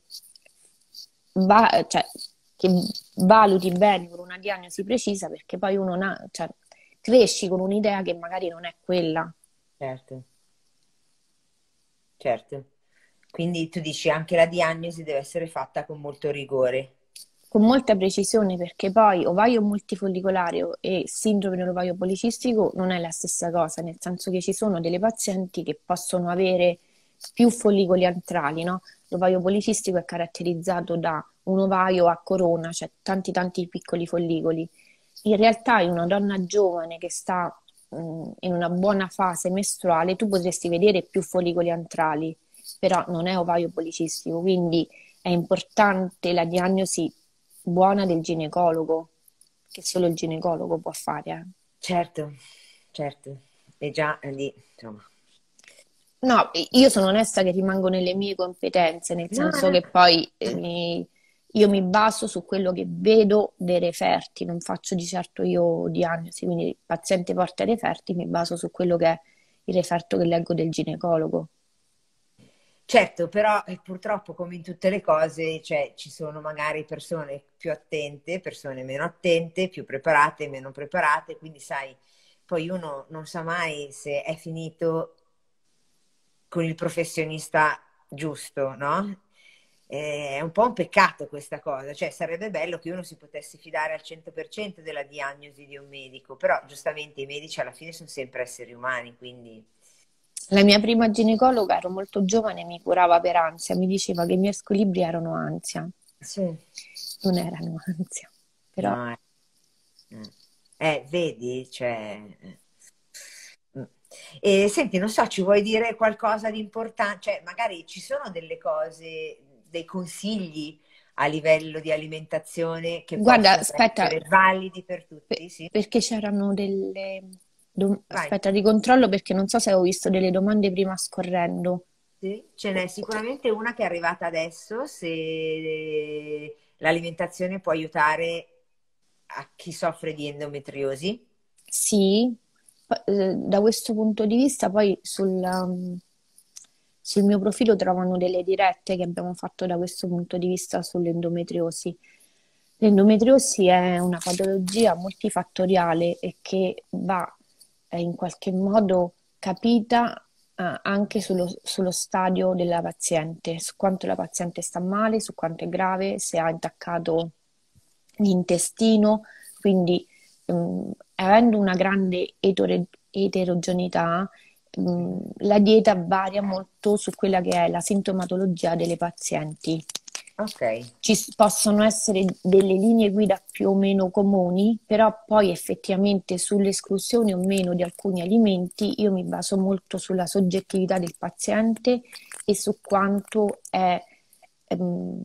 va- cioè, che valuti bene con una diagnosi precisa, perché poi uno na- cioè, cresci con un'idea che magari non è quella. certo, certo. Quindi tu dici anche la diagnosi deve essere fatta con molto rigore. Con molta precisione, perché poi ovaio multifollicolare e sindrome dell'ovaio policistico non è la stessa cosa, nel senso che ci sono delle pazienti che possono avere più follicoli antrali, no? L'ovaio policistico è caratterizzato da un ovaio a corona, cioè tanti tanti piccoli follicoli. In realtà in una donna giovane che sta mh, in una buona fase mestruale, tu potresti vedere più follicoli antrali, però non è ovaio policistico, quindi è importante la diagnosi buona del ginecologo, che solo il ginecologo può fare. eh. Certo, certo. E già eh, lì, insomma. No, io sono onesta che rimango nelle mie competenze, nel No, senso no. che poi eh, mi- io mi baso su quello che vedo dei referti, non faccio di certo io diagnosi, quindi il paziente porta i referti, mi baso su quello che è il referto che leggo del ginecologo. Certo, però eh, purtroppo come in tutte le cose, cioè, ci sono magari persone più attente, persone meno attente, più preparate, meno preparate, quindi sai, poi uno non sa mai se è finito con il professionista giusto, no? Eh, È un po' un peccato questa cosa, cioè sarebbe bello che uno si potesse fidare al cento per cento della diagnosi di un medico, però giustamente i medici alla fine sono sempre esseri umani, quindi La mia prima ginecologa, ero molto giovane, mi curava per ansia, mi diceva che i miei squilibri erano ansia, sì. non erano ansia, però No, eh, eh. Eh, vedi, cioè... eh. Mm. E senti, non so, ci vuoi dire qualcosa di importante? Cioè, magari ci sono delle cose, dei consigli a livello di alimentazione che guarda, possono aspetta, essere validi per pe- tutti, sì? perché c'erano delle... dom- Vai. aspetta, ricontrollo perché non so se avevo visto delle domande prima scorrendo. Sì, ce n'è sicuramente una che è arrivata adesso, se l'alimentazione può aiutare a chi soffre di endometriosi. Sì, pa- eh, da questo punto di vista poi sul, um, sul mio profilo trovano delle dirette che abbiamo fatto da questo punto di vista sull'endometriosi. L'endometriosi è una patologia multifattoriale e che va eh, in qualche modo capita eh, anche sullo, sullo stadio della paziente, su quanto la paziente sta male, su quanto è grave, se ha intaccato l'intestino, quindi ehm, avendo una grande etore- eterogeneità, ehm, la dieta varia molto su quella che è la sintomatologia delle pazienti. Ok, Ci s- possono essere delle linee guida più o meno comuni, però poi effettivamente sull'esclusione o meno di alcuni alimenti io mi baso molto sulla soggettività del paziente e su quanto è ehm,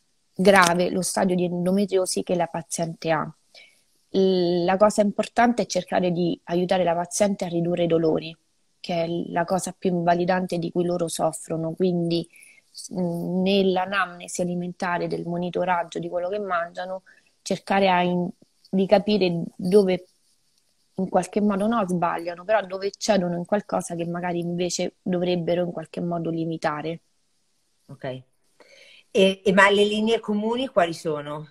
grave lo stadio di endometriosi che la paziente ha. L- La cosa importante è cercare di aiutare la paziente a ridurre i dolori, che è la cosa più invalidante di cui loro soffrono. Quindi mh, nell'anamnesi alimentare del monitoraggio di quello che mangiano, cercare a in- di capire dove in qualche modo no sbagliano, però dove cedono in qualcosa che magari invece dovrebbero in qualche modo limitare. ok. E, e ma le linee comuni quali sono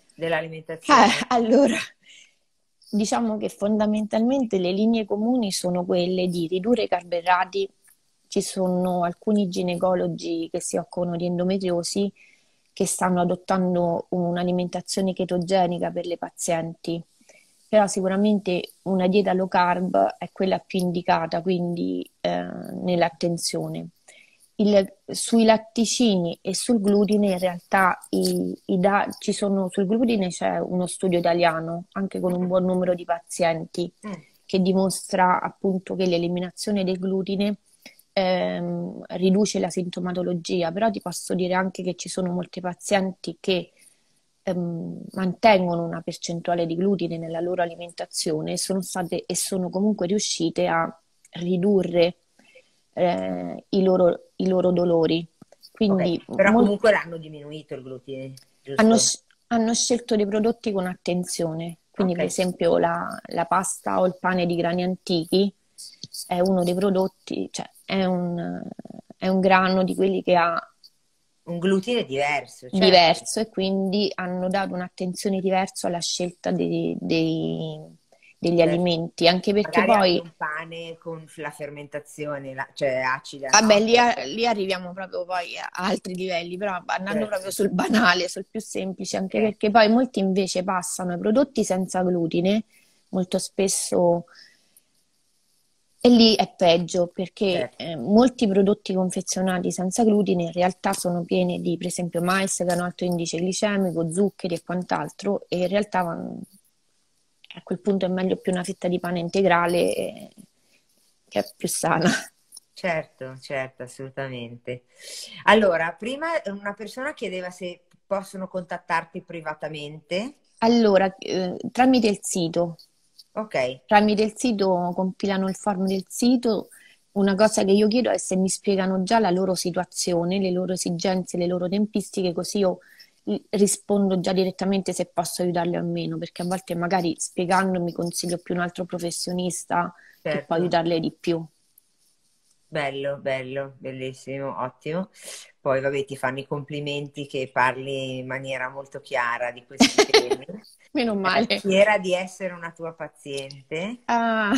Eh, dell'alimentazione? allora, diciamo che fondamentalmente le linee comuni sono quelle di ridurre i carboidrati. Ci sono alcuni ginecologi che si occupano di endometriosi che stanno adottando un'alimentazione chetogenica per le pazienti, però sicuramente una dieta low carb è quella più indicata, quindi eh, nell'attenzione. Il- sui latticini e sul glutine in realtà i, i da- ci sono, sul glutine c'è uno studio italiano anche con un buon numero di pazienti Mm, che dimostra appunto che l'eliminazione del glutine ehm, riduce la sintomatologia, però ti posso dire anche che ci sono molti pazienti che ehm, mantengono una percentuale di glutine nella loro alimentazione e sono state e sono comunque riuscite a ridurre eh, i loro, i loro dolori. Quindi ok, però mol- comunque l'hanno diminuito il glutine, hanno, giusto? sc- hanno scelto dei prodotti con attenzione. Quindi, Ok, per esempio, la, la pasta o il pane di grani antichi è uno dei prodotti, cioè è un, è un grano di quelli che ha un glutine diverso, certo. diverso e quindi hanno dato un'attenzione diversa alla scelta dei- dei- degli Certo. alimenti, anche perché Magari anche poi, un pane con la fermentazione, la- cioè acida, vabbè, no? lì, a- lì arriviamo proprio poi a altri livelli, però andando proprio Certo. sul banale, sul più semplice, anche Ok. perché poi molti invece passano ai prodotti senza glutine, molto spesso. E lì è peggio perché Certo. eh, molti prodotti confezionati senza glutine in realtà sono pieni di, per esempio, mais che ha un alto indice glicemico, zuccheri e quant'altro, e in realtà mm, a quel punto è meglio più una fetta di pane integrale eh, che è più sana. Certo, certo, assolutamente. Allora, prima una persona chiedeva se possono contattarti privatamente. Allora, eh, tramite il sito, Ok, tramite il sito compilano il form del sito. Una cosa che io chiedo è se mi spiegano già la loro situazione, le loro esigenze, le loro tempistiche, così io i- rispondo già direttamente se posso aiutarli o meno, perché a volte magari spiegandomi consiglio più un altro professionista che può certo. aiutarle di più. Bello, bello, bellissimo, ottimo. Poi, vabbè, ti fanno i complimenti che parli in maniera molto chiara di questi temi. Meno Eh, male. fiera di essere una tua paziente, Ah,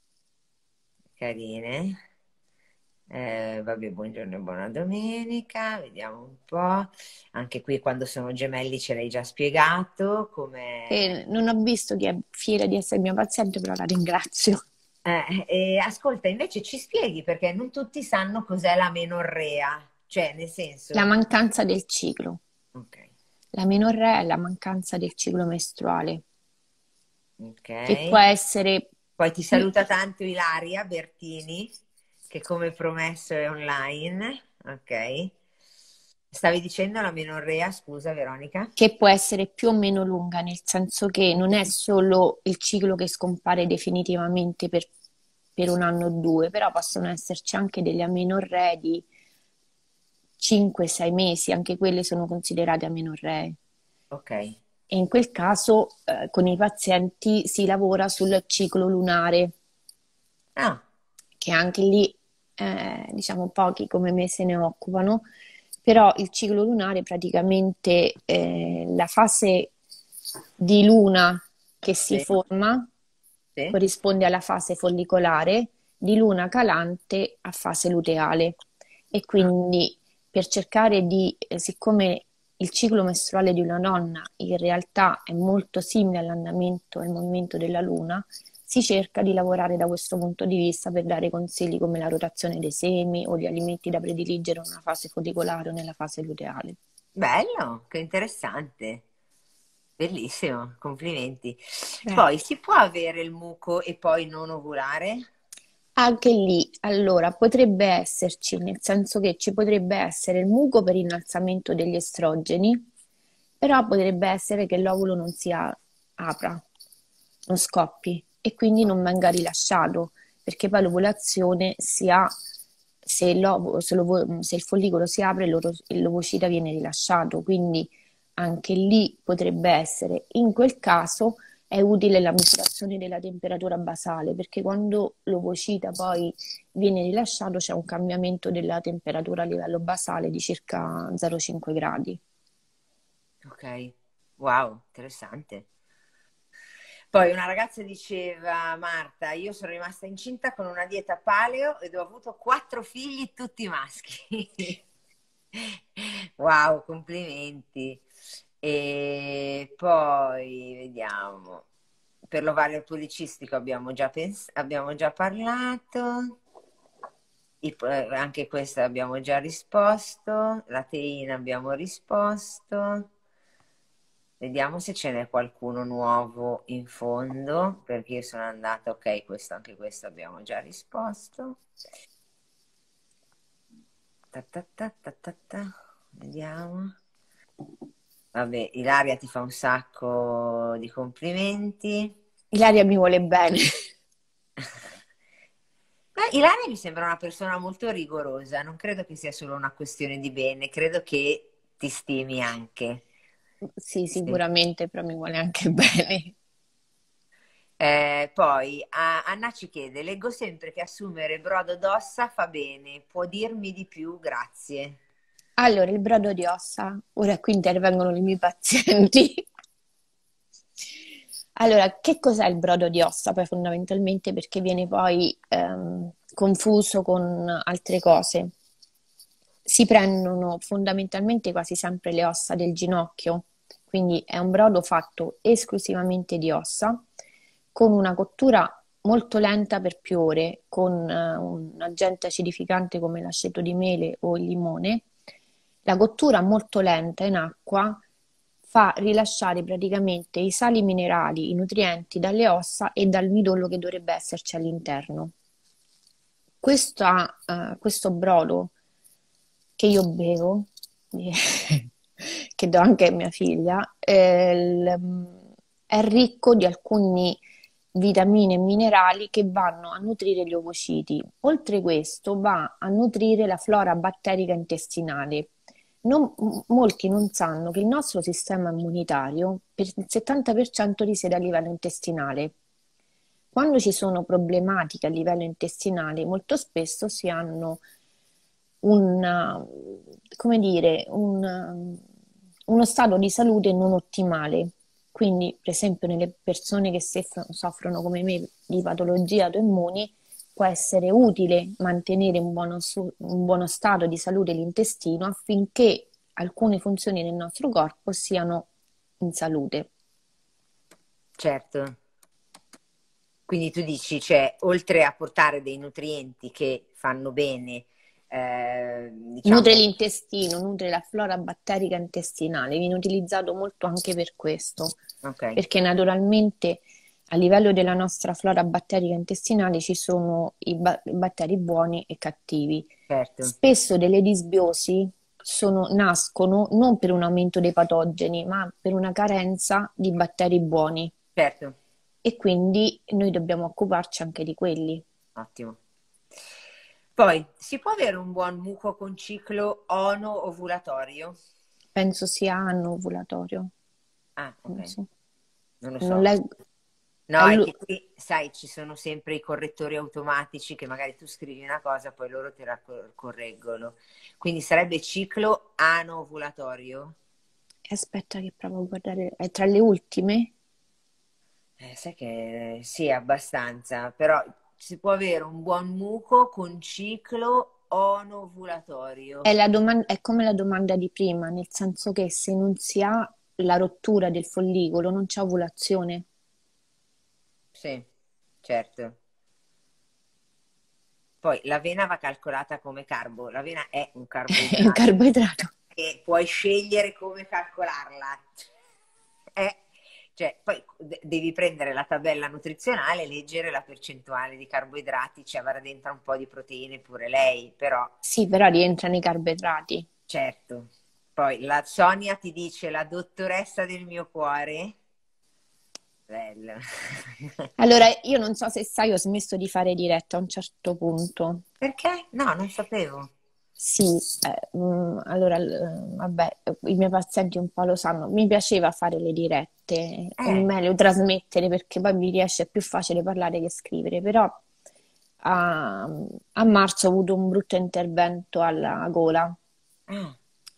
carine. Eh, vabbè, buongiorno e buona domenica, vediamo un po'. Anche qui quando sono gemelli ce l'hai già spiegato, come... e non ho visto chi è fiera di essere mio paziente, però la ringrazio. Eh, e ascolta, invece ci spieghi perché non tutti sanno cos'è la menorrea, cioè nel La senso... mancanza del ciclo. Ok, La menorrea è la mancanza del ciclo mestruale, ok. che può essere Poi ti più, saluta tanto Ilaria Bertini, che come promesso è online. Ok. Stavi dicendo la menorrea, scusa Veronica? che può essere più o meno lunga, nel senso che non è solo il ciclo che scompare definitivamente per, per un anno o due, però possono esserci anche delle amenorree di cinque sei mesi, anche quelle sono considerate amenorree. Ok. E in quel caso eh, con i pazienti si lavora sul ciclo lunare, Ah, che anche lì eh, diciamo pochi come me se ne occupano, però il ciclo lunare praticamente eh, la fase di luna che si sì, forma sì. corrisponde alla fase follicolare, di luna calante a fase luteale e Ah, quindi per cercare di, eh, siccome il ciclo mestruale di una donna in realtà è molto simile all'andamento e al movimento della luna, si cerca di lavorare da questo punto di vista per dare consigli come la rotazione dei semi o gli alimenti da prediligere in una fase follicolare o nella fase luteale. Bello, che interessante. Bellissimo, complimenti. Eh. Poi si può avere il muco e poi non ovulare? Anche lì, allora, potrebbe esserci, nel senso che ci potrebbe essere il muco per innalzamento degli estrogeni, però potrebbe essere che l'ovulo non si a- apra, non scoppi e quindi non venga rilasciato, perché poi l'ovulazione si ha, se, l'ovo- se l'ovo- se il follicolo si apre, l'oro- l'ovocita viene rilasciato, quindi anche lì potrebbe essere. In quel caso è utile la misurazione della temperatura basale, perché quando l'ovocita poi viene rilasciato c'è un cambiamento della temperatura a livello basale di circa zero virgola cinque gradi. Ok, wow, interessante. Poi una ragazza diceva, Marta, io sono rimasta incinta con una dieta paleo ed ho avuto quattro figli, tutti maschi. Wow, complimenti. E poi vediamo. Per l'ovario policistico abbiamo già, pens- abbiamo già parlato. I- eh, anche questa abbiamo già risposto. La teina abbiamo risposto. Vediamo se ce n'è qualcuno nuovo in fondo, perché io sono andata, ok, questo, anche questo abbiamo già risposto. Ta ta ta ta ta ta. Vediamo. Vabbè, Ilaria ti fa un sacco di complimenti. Ilaria mi vuole bene. Beh, Ilaria mi sembra una persona molto rigorosa, non credo che sia solo una questione di bene, credo che ti stimi anche. Sì, Sì. sicuramente, però mi vuole anche bene. Eh, poi a- Anna ci chiede, leggo sempre che assumere brodo d'ossa fa bene, può dirmi di più? Grazie. Allora, il brodo di ossa, ora qui intervengono i miei pazienti. Allora, che cos'è il brodo di ossa? Poi fondamentalmente perché viene poi ehm, confuso con altre cose. Si prendono fondamentalmente quasi sempre le ossa del ginocchio, quindi è un brodo fatto esclusivamente di ossa, con una cottura molto lenta per più ore, con eh, un agente acidificante come l'aceto di mele o il limone. La cottura molto lenta in acqua fa rilasciare praticamente i sali minerali, i nutrienti dalle ossa e dal midollo che dovrebbe esserci all'interno. Questa, eh, questo brodo che io bevo, che do anche a mia figlia, eh, il- è ricco di alcuni vitamine e minerali che vanno a nutrire gli ovociti. Oltre questo, va a nutrire la flora batterica intestinale. Non- m- molti non sanno che il nostro sistema immunitario per il settanta per cento risiede a livello intestinale. Quando ci sono problematiche a livello intestinale, molto spesso si hanno un, come dire, un, uno stato di salute non ottimale. Quindi, per esempio, nelle persone che soffrono, soffrono come me di patologie autoimmuni, può essere utile mantenere un buono, su- un buono stato di salute dell'intestino affinché alcune funzioni del nostro corpo siano in salute. Certo. Quindi tu dici, cioè, oltre a portare dei nutrienti che fanno bene, eh, Nutre diciamo, l'intestino, nutre la flora batterica intestinale, viene utilizzato molto anche per questo, ok, perché naturalmente a livello della nostra flora batterica intestinale ci sono i, ba- i batteri buoni e cattivi. certo, Spesso delle disbiosi sono- nascono non per un aumento dei patogeni, ma per una carenza di batteri buoni certo, e quindi noi dobbiamo occuparci anche di quelli. ottimo. Poi, si può avere un buon muco con ciclo ono-ovulatorio? Penso sia anno ovulatorio. Ah, ok, Non so. non lo Non so. leggo. No, è Allo- che qui, sai, ci sono sempre i correttori automatici che magari tu scrivi una cosa, poi loro te la cor- correggono. Quindi sarebbe ciclo ano-ovulatorio? Aspetta che provo a guardare. È tra le ultime? Eh, sai che sì, abbastanza, però si può avere un buon muco con ciclo onovulatorio. È la doman- è come la domanda di prima, nel senso che se non si ha la rottura del follicolo non c'è ovulazione. Sì, certo. Poi l'avena va calcolata come carbo, l'avena è un È un carboidrato carboidrato. e puoi scegliere come calcolarla. È- cioè, poi de- devi prendere la tabella nutrizionale, leggere la percentuale di carboidrati, ci avrà dentro un po' di proteine pure lei, però Sì, però rientra nei carboidrati. certo. Poi la Sonia ti dice la dottoressa del mio cuore. Bello. Allora, io non so se sai, ho smesso di fare diretta a un certo punto. Perché? No, non sapevo. Sì, eh, mm, allora, l- vabbè, i miei pazienti un po' lo sanno, mi piaceva fare le dirette, è Eh, meglio trasmettere perché poi mi riesce, è più facile parlare che scrivere, però a, a marzo ho avuto un brutto intervento alla gola ah,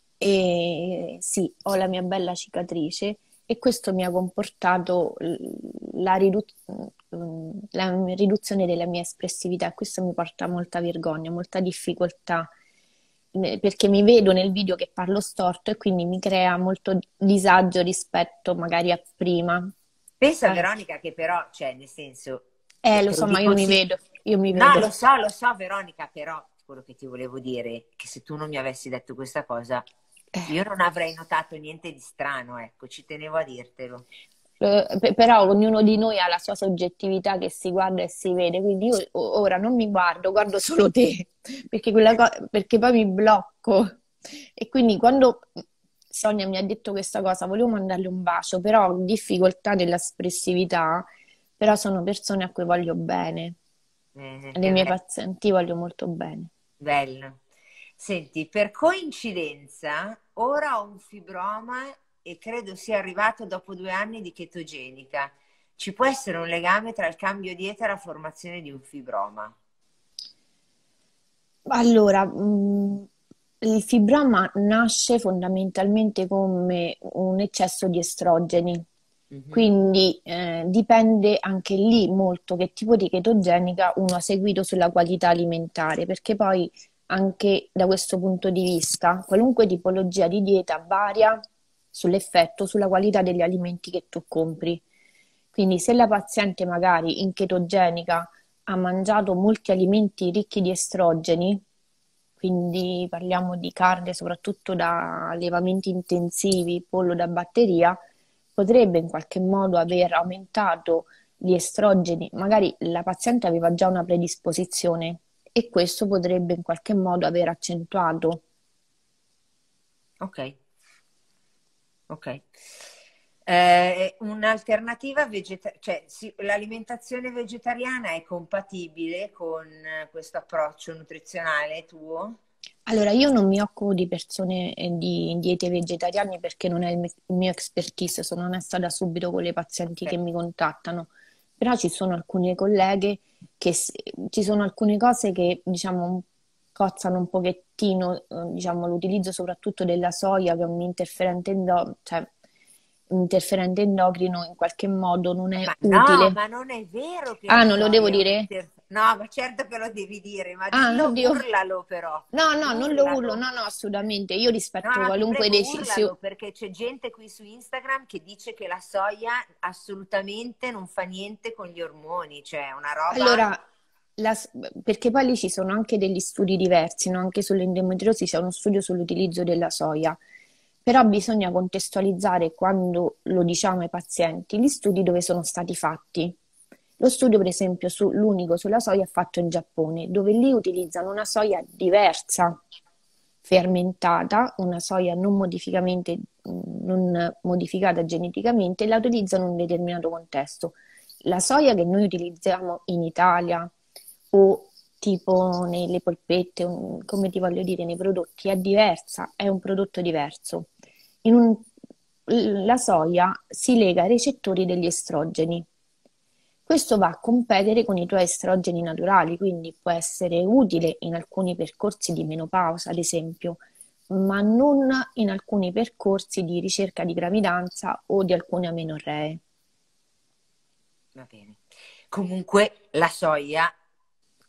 e sì, ho la mia bella cicatrice e questo mi ha comportato l- la, ridu- mm, la riduzione della mia espressività. Questo mi porta molta vergogna, molta difficoltà, eh, perché mi vedo nel video che parlo storto e quindi mi crea molto disagio rispetto magari a prima. pensa Eh, Veronica che però, cioè, nel senso, eh, te, lo te lo so, ma io dico mi sì. vedo, io mi No, vedo. lo so, lo so Veronica, però quello che ti volevo dire è che se tu non mi avessi detto questa cosa, Eh. io non avrei notato niente di strano, ecco, ci tenevo a dirtelo. Eh, pe- però ognuno di noi ha la sua soggettività che si guarda e si vede, quindi io o- ora non mi guardo, guardo solo te, perché, quella co- perché poi mi blocco. E quindi quando Sonia mi ha detto questa cosa, volevo mandarle un bacio, però ho difficoltà nell'espressività, però sono persone a cui voglio bene, Eh, alle che mie bello. pazienti voglio molto bene. Bello. Senti, per coincidenza, ora ho un fibroma e credo sia arrivato dopo due anni di chetogenica. Ci può essere un legame tra il cambio dieta e la formazione di un fibroma? Allora, mh, il fibroma nasce fondamentalmente come un eccesso di estrogeni, Mhm. quindi eh, dipende anche lì molto che tipo di chetogenica uno ha seguito sulla qualità alimentare, perché poi anche da questo punto di vista qualunque tipologia di dieta varia sull'effetto, sulla qualità degli alimenti che tu compri. Quindi se la paziente magari in chetogenica ha mangiato molti alimenti ricchi di estrogeni, quindi parliamo di carne soprattutto da allevamenti intensivi, pollo da batteria, potrebbe in qualche modo aver aumentato gli estrogeni, magari la paziente aveva già una predisposizione e questo potrebbe in qualche modo aver accentuato. Ok, ok. Eh, un'alternativa vegetariana, cioè sì, l'alimentazione vegetariana è compatibile con eh, questo approccio nutrizionale tuo? Allora, io non mi occupo di persone e di diete vegetariane perché non è il mio il mio expertise, sono onesta da subito con le pazienti che Ok. mi contattano, però ci sono alcune colleghe che s- ci sono alcune cose che diciamo cozzano un pochettino, eh, diciamo l'utilizzo soprattutto della soia che è un interferente endo- cioè, un interferente endocrino in qualche modo non è Ma no, utile. ma non è vero che Ah, la non lo devo soia è un dire? inter... No, ma certo che lo devi dire, ma Ah, dillo, oddio. urlalo però, No, no, non lo urlo, urlalo. no, no, assolutamente. Io No, rispetto no, ti qualunque prego, decisione. urlalo perché c'è gente qui su Instagram che dice che la soia assolutamente non fa niente con gli ormoni, cioè è una roba... Allora, la s- perché poi lì ci sono anche degli studi diversi, no? Anche sull'endometriosi c'è uno studio sull'utilizzo della soia, però bisogna contestualizzare quando lo diciamo ai pazienti gli studi dove sono stati fatti. Lo studio, per esempio, su- l'unico sulla soia è fatto in Giappone, dove lì utilizzano una soia diversa, fermentata, una soia non modificamente, non modificata geneticamente, e la utilizzano in un determinato contesto. La soia che noi utilizziamo in Italia o tipo nelle polpette, un- come ti voglio dire, nei prodotti, è diversa, è un prodotto diverso. In un- la soia si lega ai recettori degli estrogeni. Questo va a competere con i tuoi estrogeni naturali, quindi può essere utile in alcuni percorsi di menopausa, ad esempio, ma non in alcuni percorsi di ricerca di gravidanza o di alcune amenorree. Va bene. Comunque la soia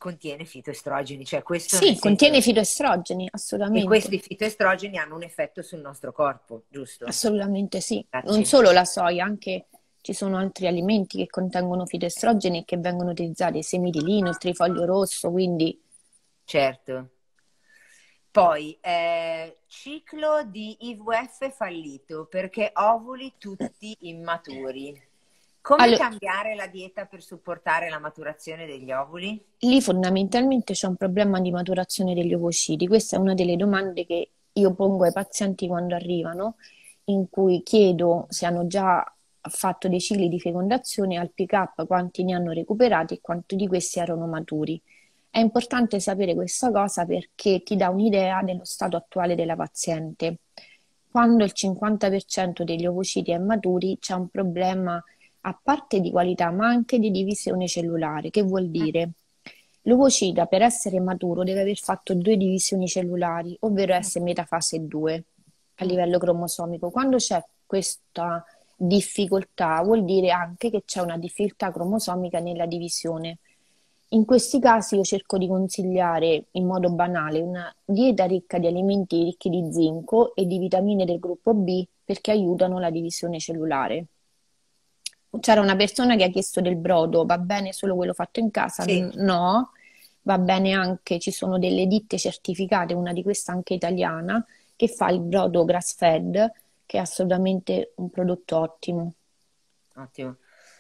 contiene fitoestrogeni, cioè questo nel Sì, contiene senso, fitoestrogeni, e assolutamente. questi fitoestrogeni hanno un effetto sul nostro corpo, giusto? Assolutamente sì. Non Grazie. solo la soia, anche ci sono altri alimenti che contengono fitoestrogeni e che vengono utilizzati, i semi di lino, il trifoglio rosso, quindi Certo. Poi, eh, ciclo di I V F fallito perché ovuli tutti immaturi. Come allora, cambiare la dieta per supportare la maturazione degli ovuli? lì fondamentalmente c'è un problema di maturazione degli ovociti. Questa è una delle domande che io pongo ai pazienti quando arrivano, in cui chiedo se hanno già fatto dei cicli di fecondazione al pick-up, quanti ne hanno recuperati e quanti di questi erano maturi. È importante sapere questa cosa perché ti dà un'idea dello stato attuale della paziente. Quando il cinquanta per cento degli ovociti è maturi, c'è un problema a parte di qualità, ma anche di divisione cellulare. Che vuol dire? L'ovocita per essere maturo deve aver fatto due divisioni cellulari, ovvero essere metafase due a Mm. livello cromosomico. Quando c'è questa difficoltà, vuol dire anche che c'è una difficoltà cromosomica nella divisione. In questi casi io cerco di consigliare in modo banale una dieta ricca di alimenti ricchi di zinco e di vitamine del gruppo B perché aiutano la divisione cellulare. C'era una persona che ha chiesto del brodo, va bene solo quello fatto in casa? Sì, N- No, va bene anche, ci sono delle ditte certificate, una di queste anche italiana, che fa il brodo grass fed, che è assolutamente un prodotto ottimo. ottimo.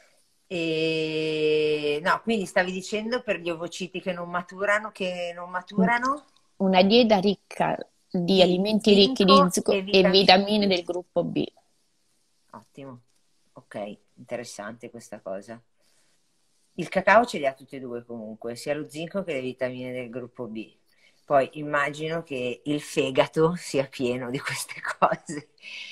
E no, quindi stavi dicendo per gli ovociti che non maturano, che non maturano, Una dieta ricca di di alimenti ricchi di zinco e zinco e vitamina vitamine D. del gruppo B. Ottimo, ok, interessante questa cosa. Il cacao ce li ha tutti e due comunque, sia lo zinco che le vitamine del gruppo B. Poi immagino che il fegato sia pieno di queste cose.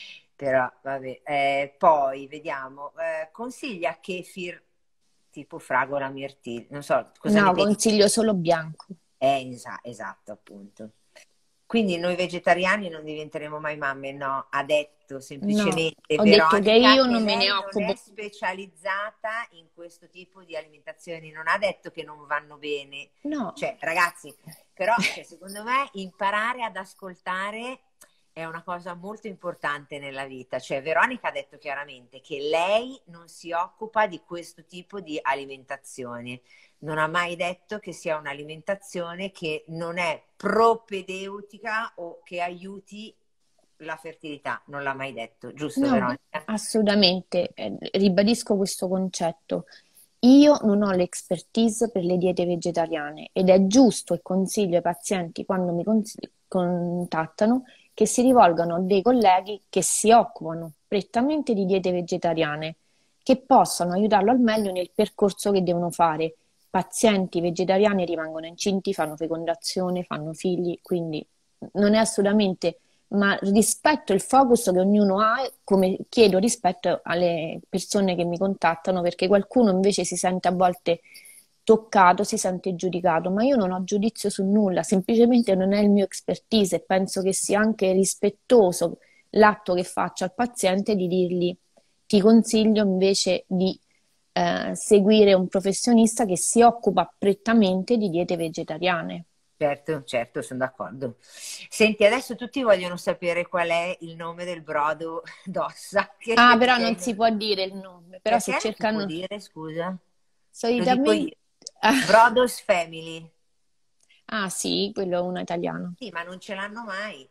Però vabbè. Eh, poi vediamo, eh, consiglia kefir tipo fragola mirtilli, non so cosa ne No, pensi. consiglio solo bianco. Eh, esa- esatto, appunto. Quindi noi vegetariani non diventeremo mai mamme, no, ha detto No, semplicemente ho detto che Veronica io che non me ne lei non è occupo. specializzata in questo tipo di alimentazioni, non ha detto che non vanno bene. No, Cioè, ragazzi, però, cioè, secondo me imparare ad ascoltare è una cosa molto importante nella vita. Cioè, Veronica ha detto chiaramente che lei non si occupa di questo tipo di alimentazione, non ha mai detto che sia un'alimentazione che non è propedeutica o che aiuti la fertilità, non l'ha mai detto, giusto no, Veronica? assolutamente. Eh, ribadisco questo concetto. Io non ho l'expertise per le diete vegetariane ed è giusto e consiglio ai pazienti quando mi cons- contattano che si rivolgano a dei colleghi che si occupano prettamente di diete vegetariane, che possano aiutarlo al meglio nel percorso che devono fare. Pazienti vegetariani rimangono incinti, fanno fecondazione, fanno figli, quindi non è assolutamente, ma rispetto il focus che ognuno ha, come chiedo rispetto alle persone che mi contattano, perché qualcuno invece si sente a volte toccato, si sente giudicato, ma io non ho giudizio su nulla, semplicemente non è il mio expertise e penso che sia anche rispettoso l'atto che faccio al paziente di dirgli ti consiglio invece di eh, seguire un professionista che si occupa prettamente di diete vegetariane. Certo, certo, sono d'accordo. Senti, adesso tutti vogliono sapere qual è il nome del brodo d'ossa che, Ah, che però non si tieni. può dire il nome, però se Perché non si può cercano dire, scusa? Lo dico solitamente... io. Brodos Family. Ah sì, quello è uno italiano. Sì, ma non ce l'hanno mai.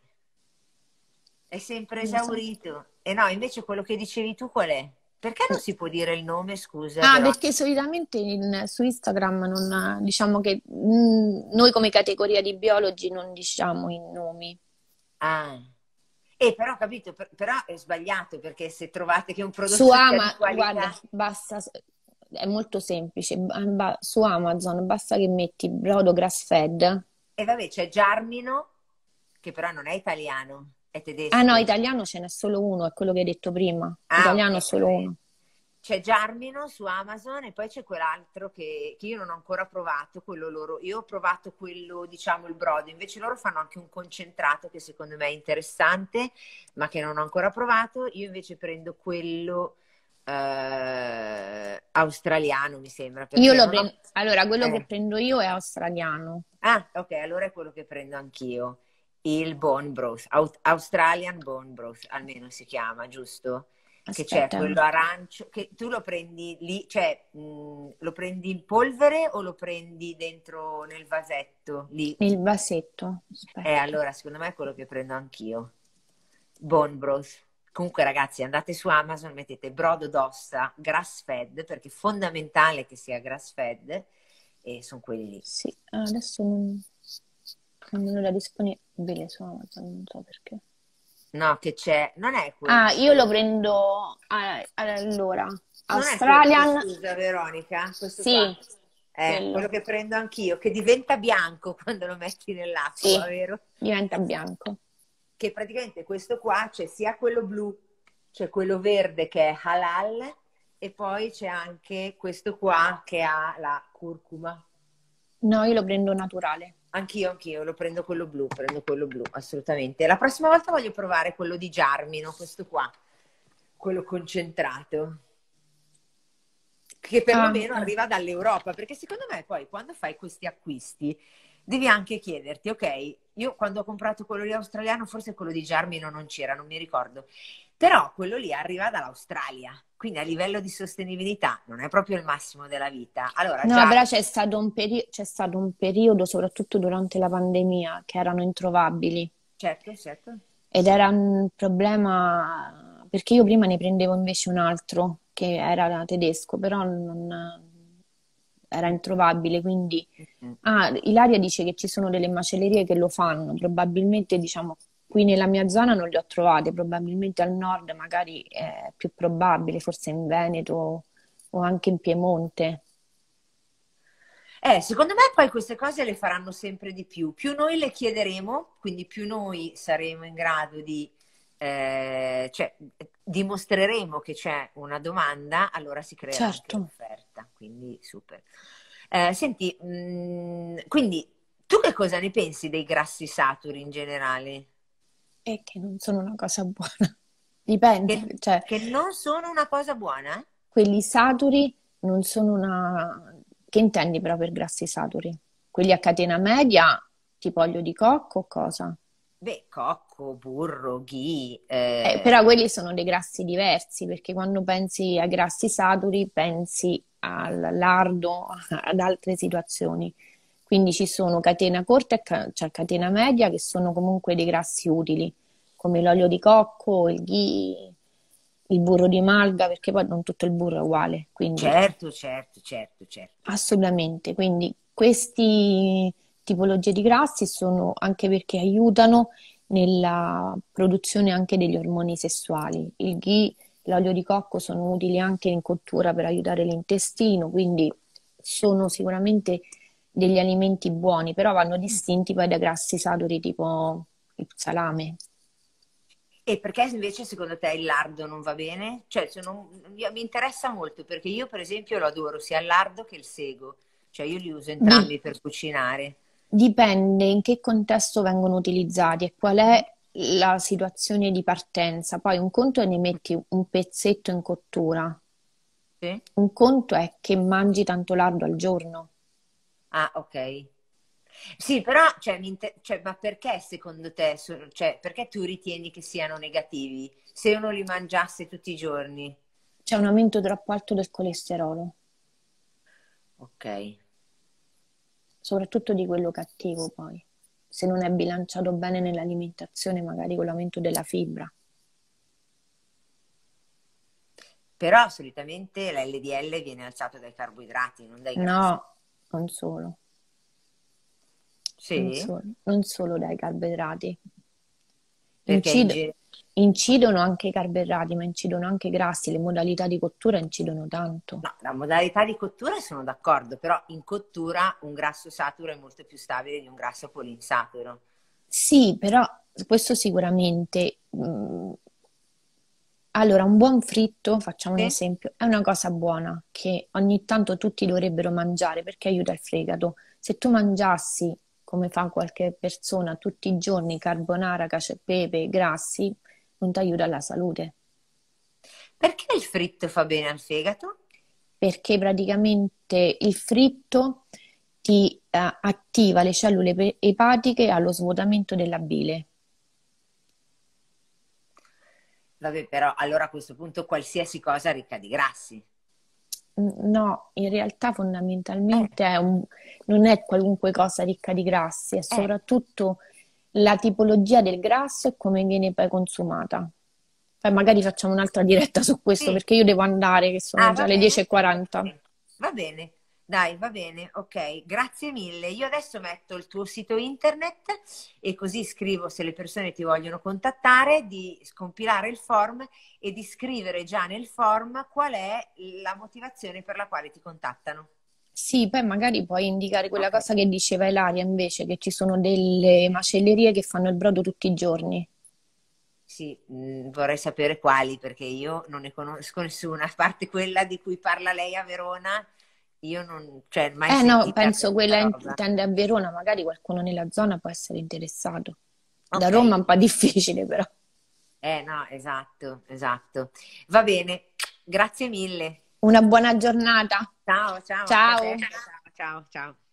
È sempre Non lo so. esaurito. E no, invece quello che dicevi tu qual è? Perché non si può dire il nome, scusa, Ah, Veronica? perché solitamente in- su Instagram non, diciamo che mh, noi come categoria di biologi non diciamo i nomi. Ah. E però, capito, per- però è sbagliato perché se trovate che un Su prodotto sia di Ama, guarda, qualità, basta, è molto semplice. Ba- ba- su Amazon basta che metti brodo grass fed. e vabbè, c'è Giarmino, che però non è italiano, è Ah no, tedesco. italiano ce n'è solo uno, è quello che hai detto prima. Ah, Italiano ok, solo vabbè. uno. C'è Giarmino su Amazon e poi c'è quell'altro che, che io non ho ancora provato, quello loro. Io ho provato quello, diciamo, il brodo, invece loro fanno anche un concentrato che secondo me è interessante, ma che non ho ancora provato. Io invece prendo quello eh, australiano, mi sembra, Io perché lo non ho... prendo, allora quello che eh. prendo io è australiano. Ah, ok, allora è quello che prendo anch'io, il Bone Broth, Au- Australian Bone Broth, almeno si chiama, giusto? Che c'è Aspetta, quello arancio, che tu lo prendi lì, cioè mh, lo prendi in polvere o lo prendi dentro nel vasetto lì? il vasetto, Eh, aspetta. allora, secondo me è quello che prendo anch'io. Bone broth. Comunque, ragazzi, andate su Amazon, mettete brodo d'ossa grass fed, perché è fondamentale che sia grass fed, e sono quelli lì. Sì, adesso non, non era disponibile su Amazon, non so perché. No, che c'è, non è Ah, io lo questo, prendo, ah, allora, non è questo, Australian, scusa Veronica, questo qua. sì, È quello quello, che prendo anch'io, che diventa bianco quando lo metti sì, nell'acqua, vero? diventa bianco. Che praticamente questo qua c'è sia quello blu, c'è quello verde che è halal e poi c'è anche questo qua che ha la curcuma. No, io lo prendo naturale. Anch'io, anch'io, lo prendo quello blu, prendo quello blu, assolutamente. La prossima volta voglio provare quello di Jarmino, questo qua, quello concentrato, che Ah, perlomeno ah, arriva dall'Europa, perché secondo me poi quando fai questi acquisti devi anche chiederti, ok, io quando ho comprato quello lì australiano, forse quello di Jarmino non c'era, non mi ricordo, però quello lì arriva dall'Australia, quindi a livello di sostenibilità non è proprio il massimo della vita. Allora, no, già, però c'è stato un peri- c'è stato un periodo, soprattutto durante la pandemia, che erano introvabili. certo, certo. Ed era un problema perché io prima ne prendevo invece un altro che era tedesco, però non era Mm, introvabile, quindi mm, mm. ah, Ilaria dice che ci sono delle macellerie che lo fanno, probabilmente diciamo qui nella mia zona non le ho trovate, probabilmente al nord magari è più probabile, forse in Veneto o anche in Piemonte. Eh, secondo me poi queste cose le faranno sempre di più. Più noi le chiederemo, quindi più noi saremo in grado di, eh, cioè, dimostreremo che c'è una domanda, allora si creerà anche Certo, l'offerta. Quindi super. Eh, senti, mh, quindi tu che cosa ne pensi dei grassi saturi in generale? è che non sono una cosa buona. Dipende, Che, cioè che non sono una cosa buona? quelli saturi non sono una... Che intendi però per grassi saturi? Quelli a catena media, tipo olio di cocco o cosa? Beh, cocco, burro, ghee, Eh, eh, però quelli sono dei grassi diversi, perché quando pensi ai grassi saturi pensi al lardo, ad altre situazioni. Quindi ci sono catena corta e ca- cioè catena media, che sono comunque dei grassi utili, come l'olio di cocco, il ghee, il burro di malga, perché poi non tutto il burro è uguale, quindi certo, certo, certo, certo. assolutamente, quindi questi tipologie di grassi sono anche perché aiutano nella produzione anche degli ormoni sessuali. Il ghee, l'olio di cocco sono utili anche in cottura per aiutare l'intestino, quindi sono sicuramente degli alimenti buoni, però vanno distinti poi da grassi saturi tipo il salame. E perché invece secondo te il lardo non va bene? Cioè, se non- io- mi interessa molto perché io per esempio lo adoro sia il lardo che il sego, cioè io li uso Di- entrambi per cucinare. Dipende in che contesto vengono utilizzati e qual è la situazione di partenza. Poi un conto è ne metti un pezzetto in cottura, Sì? un conto è che mangi tanto lardo al giorno. Ah, ok. Sì, però, cioè, mi inter- cioè, ma perché secondo te, so- cioè, perché tu ritieni che siano negativi? Se uno li mangiasse tutti i giorni? C'è un aumento troppo alto del colesterolo, Ok. soprattutto di quello cattivo poi. Se non è bilanciato bene nell'alimentazione, magari con l'aumento della fibra. Però solitamente l'L D L viene alzato dai carboidrati, non dai grassi. No, non solo, non Sì? solo, non solo dai carboidrati. Perché in Incido- genere... incidono anche i carboidrati, ma incidono anche i grassi, le modalità di cottura incidono tanto. No, la modalità di cottura sono d'accordo, però in cottura un grasso saturo è molto più stabile di un grasso polinsaturo. Sì, però questo sicuramente. mm, Allora, un buon fritto, facciamo un Sì? esempio, è una cosa buona che ogni tanto tutti dovrebbero mangiare perché aiuta il fegato. Se tu mangiassi, come fa qualche persona, tutti i giorni carbonara, cacio e pepe, grassi, non ti aiuta alla salute. Perché il fritto fa bene al fegato? Perché praticamente il fritto ti eh, attiva le cellule pe- epatiche allo svuotamento della bile. Vabbè, però allora a questo punto qualsiasi cosa ricca di grassi. N- No, in realtà Eh, fondamentalmente è un- non è qualunque cosa ricca di grassi, è eh, soprattutto la tipologia del grasso e come viene poi consumata. Poi magari facciamo un'altra diretta su questo sì. perché io devo andare, che sono Ah, già va le bene? dieci e quaranta. Ok. Va bene, dai, va bene, ok, grazie mille. Io adesso metto il tuo sito internet e così scrivo se le persone ti vogliono contattare, di scompilare il form e di scrivere già nel form qual è la motivazione per la quale ti contattano. Sì, poi magari puoi indicare quella Ok. cosa che diceva Ilaria invece, che ci sono delle macellerie che fanno il brodo tutti i giorni. Sì, mh, vorrei sapere quali perché io non ne conosco nessuna, a parte quella di cui parla lei a Verona, io non, cioè, mai Eh no, sentita penso quella questa in- roba. tende a Verona, magari qualcuno nella zona può essere interessato. Da Ok, Roma è un po' difficile però. eh no, esatto, esatto. Va bene, grazie mille. Una buona giornata. Ciao, ciao, anche a te. Ciao. Ciao, ciao, ciao.